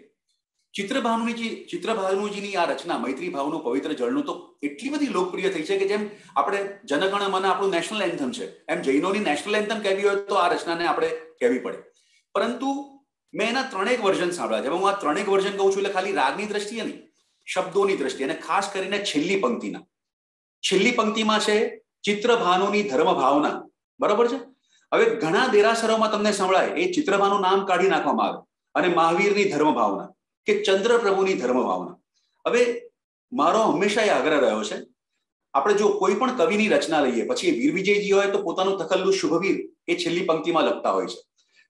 ચિત્રભાનુજીની આ રચના મૈત્રી ભાવનું પવિત્ર જળનું તો એટલી બધી લોકપ્રિય થઈ છે કે જેમ આપણે જનગણ મન આપણું નેશનલ એન્થમ છે, એમ જૈનોની નેશનલ એન્થમ કહેવી હોય તો આ રચનાને આપણે કહેવી પડે. પરંતુ મેં એના 3 વર્ઝન સાંભળ્યા છે. હું આ 3 વર્ઝન કહું છું એટલે ખાલી રાગની દ્રષ્ટિએ નહીં, શબ્દોની દ્રષ્ટિએ, અને ખાસ કરીને છેલ્લી પંક્તિમાં છે ચિત્રભાનુની ધર્મ ભાવના. બરાબર છે. હવે ઘણા દેરાસરોમાં તમને સંભળાય એ ચિત્રભાનું નામ કાઢી નાખવામાં આવે અને મહાવીરની ધર્મ ભાવના કે ચંદ્રપ્રભુની ધર્મ ભાવના. હવે મારો હંમેશા એ આગ્રહ રહ્યો છે, આપણે જો કોઈ પણ કવિની રચના લઈએ, પછી એ વીર વિજયજી હોય તો પોતાનું તખલ્લુસ શુભવીર એ છેલ્લી પંક્તિમાં લખતા હોય છે.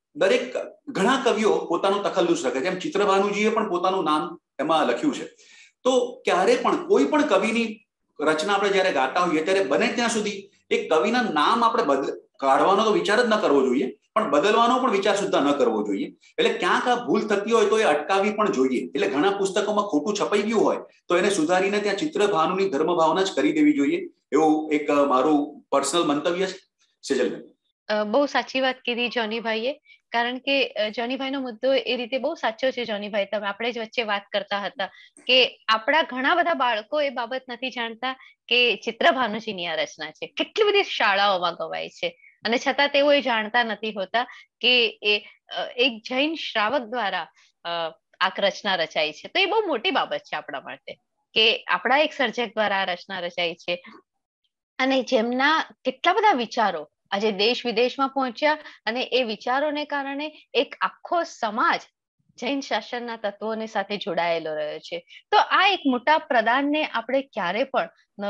ઘણા કવિઓ પોતાનું તખલ્લુસ લખે છે, એમ ચિત્રભાનુજીએ પણ પોતાનું નામ એમાં લખ્યું છે. તો ક્યારે પણ કોઈ પણ કવિની રચના આપણે જયારે ગાતા હોઈએ ત્યારે બને ત્યાં સુધી એ કવિના નામ આપણે કાઢવાનો તો વિચાર જ ન કરવો જોઈએ, પણ બદલવાનો પણ વિચાર સુદ્ધા ન કરવો જોઈએ. એટલે ક્યાંક આ ભૂલ થતી હોય તો એ અટકાવી પણ જોઈએ. એટલે ઘણા પુસ્તકોમાં ખોટું છપાઈ ગયું હોય તો એને સુધારીને ત્યાં ચિત્રભાનુની ધર્મ ભાવના જ કરી દેવી જોઈએ, એવું એક મારું પર્સનલ મંતવ્ય છે. સેજલબેન, બહુ સાચી વાત કીધી જોનીભાઈએ. કારણ કે જોનીભાઈનો મુદ્દો એ રીતે બહુ સાચો છે. જોનીભાઈ, તમે આપણે જ વચ્ચે વાત કરતા હતા કે આપણા ઘણા બધા બાળકો એ બાબત નથી જાણતા કે ચિત્રભાનુજીની આ રચના છે. કેટલી બધી શાળાઓમાં ગવાય છે અને છતાં તેઓ એ જાણતા નથી હોતા કે એ એક જૈન શ્રાવક દ્વારા આ રચના રચાઈ છે. તો એ બહુ મોટી બાબત છે આપણા માટે કે આપણા એક સર્જક દ્વારા આ રચના રચાઈ છે અને જેમના કેટલા બધા વિચારો આજે દેશ વિદેશમાં પહોંચ્યા અને એ વિચારોને કારણે એક આખો સમાજ જૈન શાસનના તત્વોની સાથે જોડાયેલો રહ્યો છે. તો આ એક મોટા પ્રદાનને આપણે ક્યારે પણ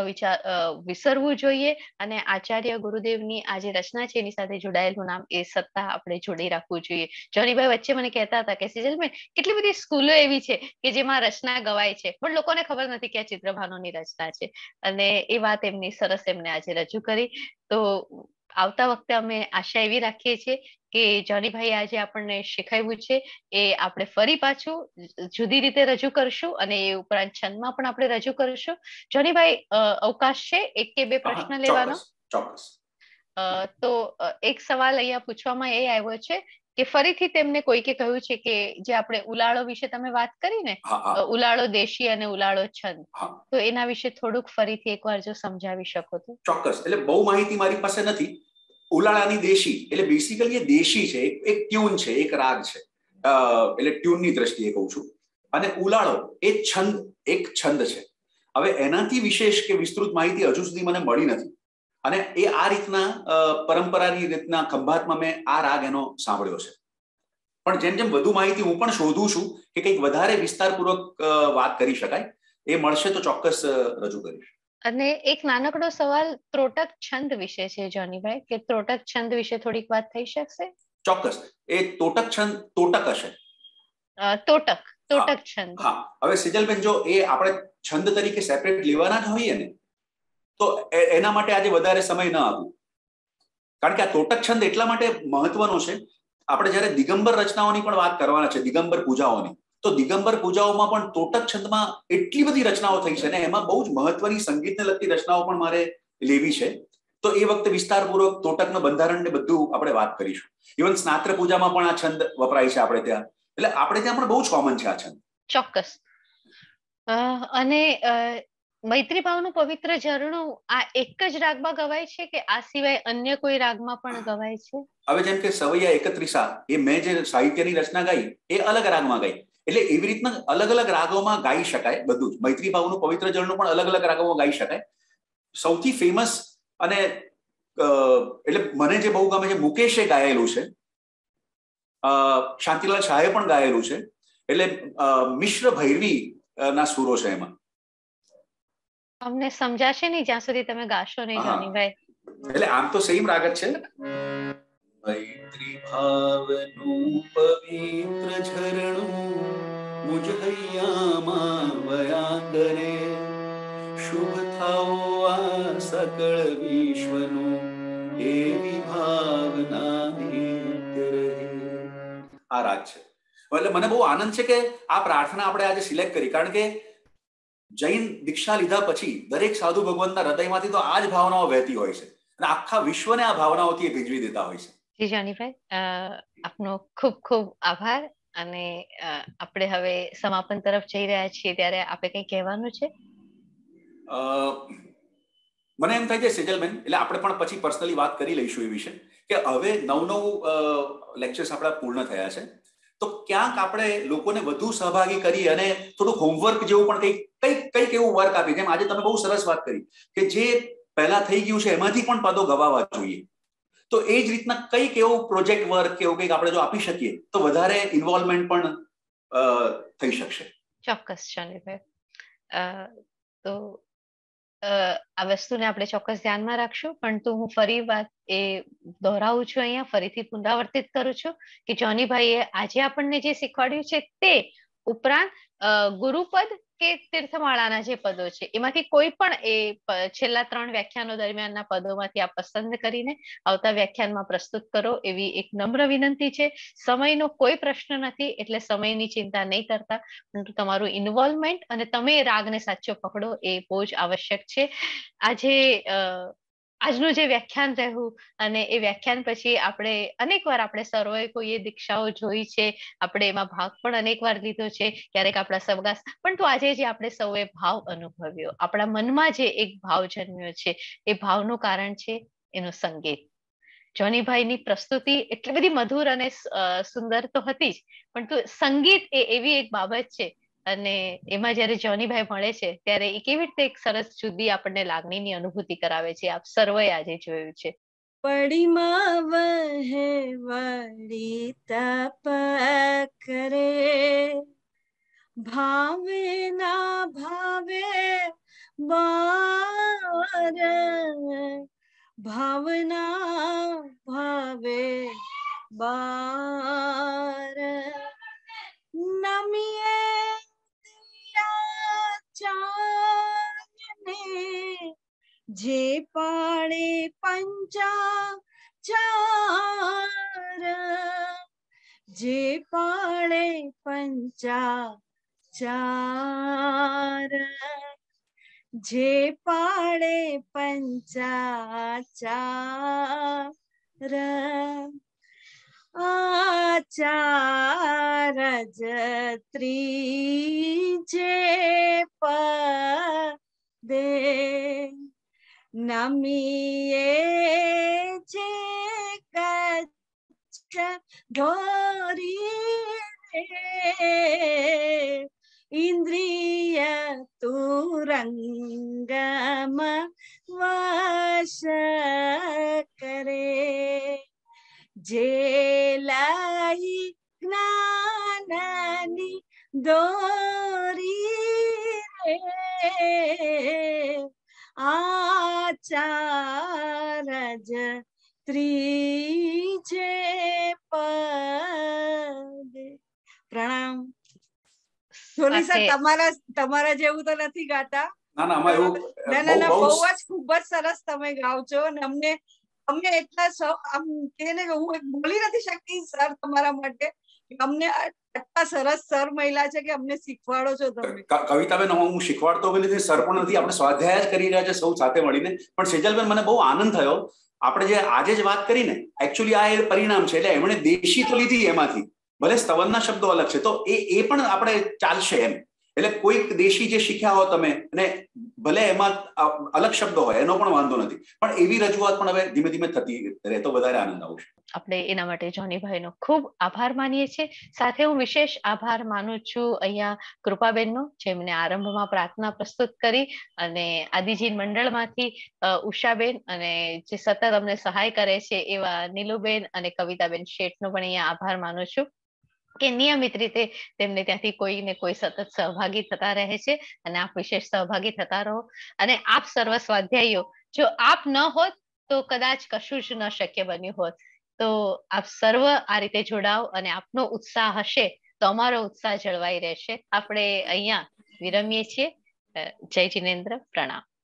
વિસરવું જોઈએ અને આચાર્ય ગુરુદેવની આ જે રચના છે એની સાથે જોડાયેલું નામ એ સત્તા આપણે જોડી રાખવું જોઈએ. જોનીભાઈ વચ્ચે મને કહેતા હતા કે સિજલબેન, કેટલી બધી સ્કૂલો એવી છે કે જેમાં રચના ગવાય છે પણ લોકોને ખબર નથી કે આ ચિત્રભાનુની રચના છે. અને એ વાત એમની સરસ એમને આજે રજૂ કરી. તો આવતા વખતે અમે આશા એવી રાખીએ છીએ કે જોનીભાઈ આજે આપણને શીખવ્યું છે એ આપણે ફરી પાછું જુદી રીતે રજૂ કરશું અને એ ઉપરાંત છંદમાં પણ આપણે રજૂ કરશું. જોનીભાઈ, અવકાશ છે 1 કે 2 પ્રશ્ન લેવાનો? ચોક્કસ. તો એક સવાલ અહીંયા પૂછવામાં એ આવ્યો છે કે ફરીથી તેમને કોઈકે કહ્યું છે કે જે આપણે ઉલાળો વિશે તમે વાત કરી ને, ઉલાળો દેશી અને ઉલાળો છંદ, તો એના વિશે થોડુંક ફરીથી એકવાર જો સમજાવી શકો તો. ચોક્કસ. એટલે બહુ માહિતી મારી પાસે નથી. ઉલાળાની દેશી એટલે બેસિકલી એ દેશી છે, એક ટ્યુન છે, એક રાગ છે, એટલે ટ્યુનની દ્રષ્ટિએ કહું છું. અને ઉલાળો એ એક છંદ છે. હવે એનાથી વિશેષ કે વિસ્તૃત માહિતી હજુ સુધી મને મળી નથી અને એ આ રીતના પરંપરાની રીતના ખંભાતમાં મેં આ રાગ એનો સાંભળ્યો છે. પણ જેમ જેમ વધુ માહિતી હું પણ શોધું છું કે કંઈક વધારે વિસ્તારપૂર્વક વાત કરી શકાય, એ મળશે તો ચોક્કસ રજૂ કરીશ. અને એક નાનકડો સવાલ ત્રોટક છંદ વિશે છે જોનીભાઈ, કે ત્રોટક છંદ વિશે થોડીક વાત થઈ શકશે? ચોક્કસ. એ તોટક છંદ તોટક હશે. તોટક છંદ. હા, હવે સેજલબેન જો એ આપણે છંદ તરીકે સેપરેટ લેવાના જ હોઈએ ને તો એના માટે આજે વધારે સમય ન આપું, કારણ કે આ તોટક છંદ એટલા માટે મહત્વનો છે. આપણે જ્યારે દિગંબર રચનાઓની પણ વાત કરવાના છે, દિગંબર પૂજાઓની, તો દિગંબર પૂજાઓમાં પણ તોટક છંદમાં એટલી બધી રચનાઓ થઈ છે ને એમાં બહુ જ મહત્વની સંગીતને લગતી રચનાઓ પણ મારે લેવી છે. તો એ વખતે વિસ્તારપૂર્વક તોટકનું બંધારણ ને બધું આપણે વાત કરીશું. ઇવન સ્નાત્ર પૂજામાં પણ આ છંદ વપરાય છે આપણે ત્યાં, એટલે આપણે ત્યાં પણ બહુ જ કોમન છે આ છંદ. ચોક્કસ. અને મૈત્રી ભાવનું પવિત્ર ઝરણું આ એક જ રાગમાં ગવાય છે કે આ સિવાય અન્ય કોઈ રાગમાં પણ ગવાય છે? હવે જેમ કે સવૈયા એકત્રીસા એ મેં જે સાહિત્યની રચના ગાઈ એ અલગ રાગમાં ગાઈ, એટલે એવી રીતના અલગ અલગ રાગોમાં ગાઈ શકાય બધું જ. મૈત્રી ભાવનું પવિત્ર ઝરણું પણ અલગ અલગ રાગોમાં ગાઈ શકાય. સૌથી ફેમસ અને એટલે મને જે બહુ ગમે છે, મુકેશે ગાયેલું છે, શાંતિલાલ શાહે પણ ગાયેલું છે, એટલે મિશ્ર ભૈરવી ના સુરો છે એમાં. અમને સમજાશે નહીં જ્યાં સુધી તમે ગાશો નહીં જોનીભાઈ. એટલે આમ તો સેમ રાગ જ છે. મૈત્રી ભાવનું પવિત્ર ઝરણું મુજ હૈયામાં વયા કરે, શુભ થાઓ આ સકળ વિશ્વનું એવી ભાવના નિત્ય રહે. આ રાગ છે. એટલે મને બહુ આનંદ છે કે આ પ્રાર્થના આપણે આજે સિલેક્ટ કરી, કારણ કે જૈન દીક્ષા લીધા પછી દરેક સાધુ ભગવંતના હૃદયમાંથી તો આ જ ભાવનાઓ વહેતી હોય છે અને આખા વિશ્વને આ ભાવનાઓથી ભીંજવી દેતા હોય છે. જી જોનીભાઈ, આપનો ખૂબ ખૂબ આભાર. અને આપણે હવે સમાપન તરફ જઈ રહ્યા છીએ ત્યારે આપણે કંઈ કહેવાનું છે? મને એમ થાય છે સેજલબેન, એટલે આપણે પણ પછી પર્સનલી વાત કરી લઈશું એ વિશે, કે હવે 9 લેક્ચર્સ આપણા પૂર્ણ થયા છે, તો ક્યાંક આપણે લોકોને વધુ સહભાગી કરી અને થોડું હોમવર્ક જેવું પણ કંઈક એવું વર્ક આપી. જેમ આજે તમે બહુ સરસ વાત કરી કે જે પહેલા થઈ ગયું છે એમાંથી પણ પદો ગવાવા જોઈએ, તો એ જ રીતના કંઈક એવું પ્રોજેક્ટ વર્ક કે એવું કંઈક આપણે જો આપી શકીએ તો વધારે ઇન્વોલ્વમેન્ટ પણ થઈ શકશે. ચોક્કસ શનિભાઈ. તો આ વસ્તુને આપણે ચોક્કસ ધ્યાનમાં રાખશું. પણ તો હું ફરી વાત એ દોહરાવું છું, અહીંયા ફરીથી પુનરાવર્તિત કરું છું કે જોનીભાઈએ આજે આપણને જે શીખવાડ્યું છે તે ઉપરાંત ગુરુપદ કે તીર્થમાળાના જે પદો છે એમાંથી કોઈ પણ એ છેલ્લા 3 વ્યાખ્યાનો દરમિયાનના પદોમાંથી આપ પસંદ કરીને આવતા વ્યાખ્યાનમાં પ્રસ્તુત કરો એવી એક નમ્ર વિનંતી છે. સમયનો કોઈ પ્રશ્ન નથી, એટલે સમયની ચિંતા નહીં કરતા, પરંતુ તમારું ઇન્વોલ્વમેન્ટ અને તમે રાગને સાચો પકડો એ બહુ જ આવશ્યક છે. આજનું જે વ્યાખ્યાન રહ્યું અને એ વ્યાખ્યાન પછી આપણે સર્વે કોઈએ દીક્ષાઓ જોઈ છે, આપણે એમાં ભાગ પણ અનેકવાર લીધો છે, ક્યારેક આપણા સવગાસ, પણ તો આજે જે આપણે સૌએ ભાવ અનુભવ્યો, આપણા મનમાં જે એક ભાવ જન્મ્યો છે, એ ભાવનું કારણ છે એનું સંગીત. જોનીભાઈની પ્રસ્તુતિ એટલી બધી મધુર અને સુંદર તો હતી જ, પણ તો સંગીત એ એવી એક બાબત છે અને એમાં જયારે જોનીભાઈ મળે છે ત્યારે એ કેવી રીતે એક સરસ જુદી આપણને લાગણીની અનુભૂતિ કરાવે છે. આપ સર્વે આજે જોયું છે. પડીમાં વહેવાળી તપ કરે, ભાવે ના ભાવે બાર, ભાવના ભાવે બાર, નમીએ ચારને જે પાળે પંચાચાર, જે પાળે પંચાચાર, જે પાળે પંચાચાર, આચાર જ ત્રીજે પદે, નમીએ જે કચ્છ ઢોરી રે, ઇન્દ્રિય તુરંગમ વશ કરે, જે લઈ જ્ઞાનની દોરી રે, આચાર જ ત્રીજે પદે. પ્રણામ. જોનીસા સાથે તમારા જેવું તો નથી ગાતા. ના ના આમાં એવું ના બહુ જ ખૂબ જ સરસ તમે ગાઓ છો અને અમને એટલા આમ કે ને હું બોલી નથી શકતી સર તમારા માટે. અમને આટલા સરસ સર મહિલા છે કે અમને શીખવાડો છો તમે. કવિતાબેન હું શીખવાડતો બી નથી, સર પણ નથી, આપણે સ્વાધ્યાય જ કરી રહ્યા છે સૌ સાથે મળીને. પણ સેજલબેન મને બહુ આનંદ થયો, આપણે જે આજે જ વાત કરી ને એકચ્યુઅલી આ એ પરિણામ છે. એટલે એમણે દેશી તો લીધી એમાંથી, ભલે સ્તવનના શબ્દો અલગ છે તો એ પણ આપણે ચાલશે એમ. એટલે કોઈક દેશી જે શીખ્યા હો તમે અને ભલે એમાં અલગ શબ્દો હોય એનો પણ વાંધો નથી, પણ એવી રજૂઆત પણ હવે ધીમે ધીમે થતી રહે તો વધારે આનંદ આવશે. આપણે એના માટે જોનીભાઈનો ખૂબ આભાર માનીએ છીએ. સાથે હું વિશેષ આભાર માનું છું અહીંયા કૃપાબેનનો, જેમને આરંભમાં પ્રાર્થના પ્રસ્તુત કરી, અને આદિજીન મંડળમાંથી ઉષાબેન, અને જે સતત અમને સહાય કરે છે એવા નીલુબેન અને કવિતાબેન શેઠનો પણ અહીંયા આભાર માનું છું કે નિયમિત રીતે તેમને ત્યાંથી કોઈ ને કોઈ સતત સહભાગી થતા રહે છે, અને આપ વિશેષ સહભાગી થતા રહો. અને આપ સર્વ સ્વાધ્યાયીઓ, જો આપ ન હોત તો કદાચ કશું જ ન શક્ય બન્યું હોત. તો આપ સર્વ આ રીતે જોડાઓ અને આપનો ઉત્સાહ હશે તો અમારો ઉત્સાહ જળવાઈ રહેશે. આપણે અહીંયા વિરમીએ છીએ. જય જિનેન્દ્ર, પ્રણામ.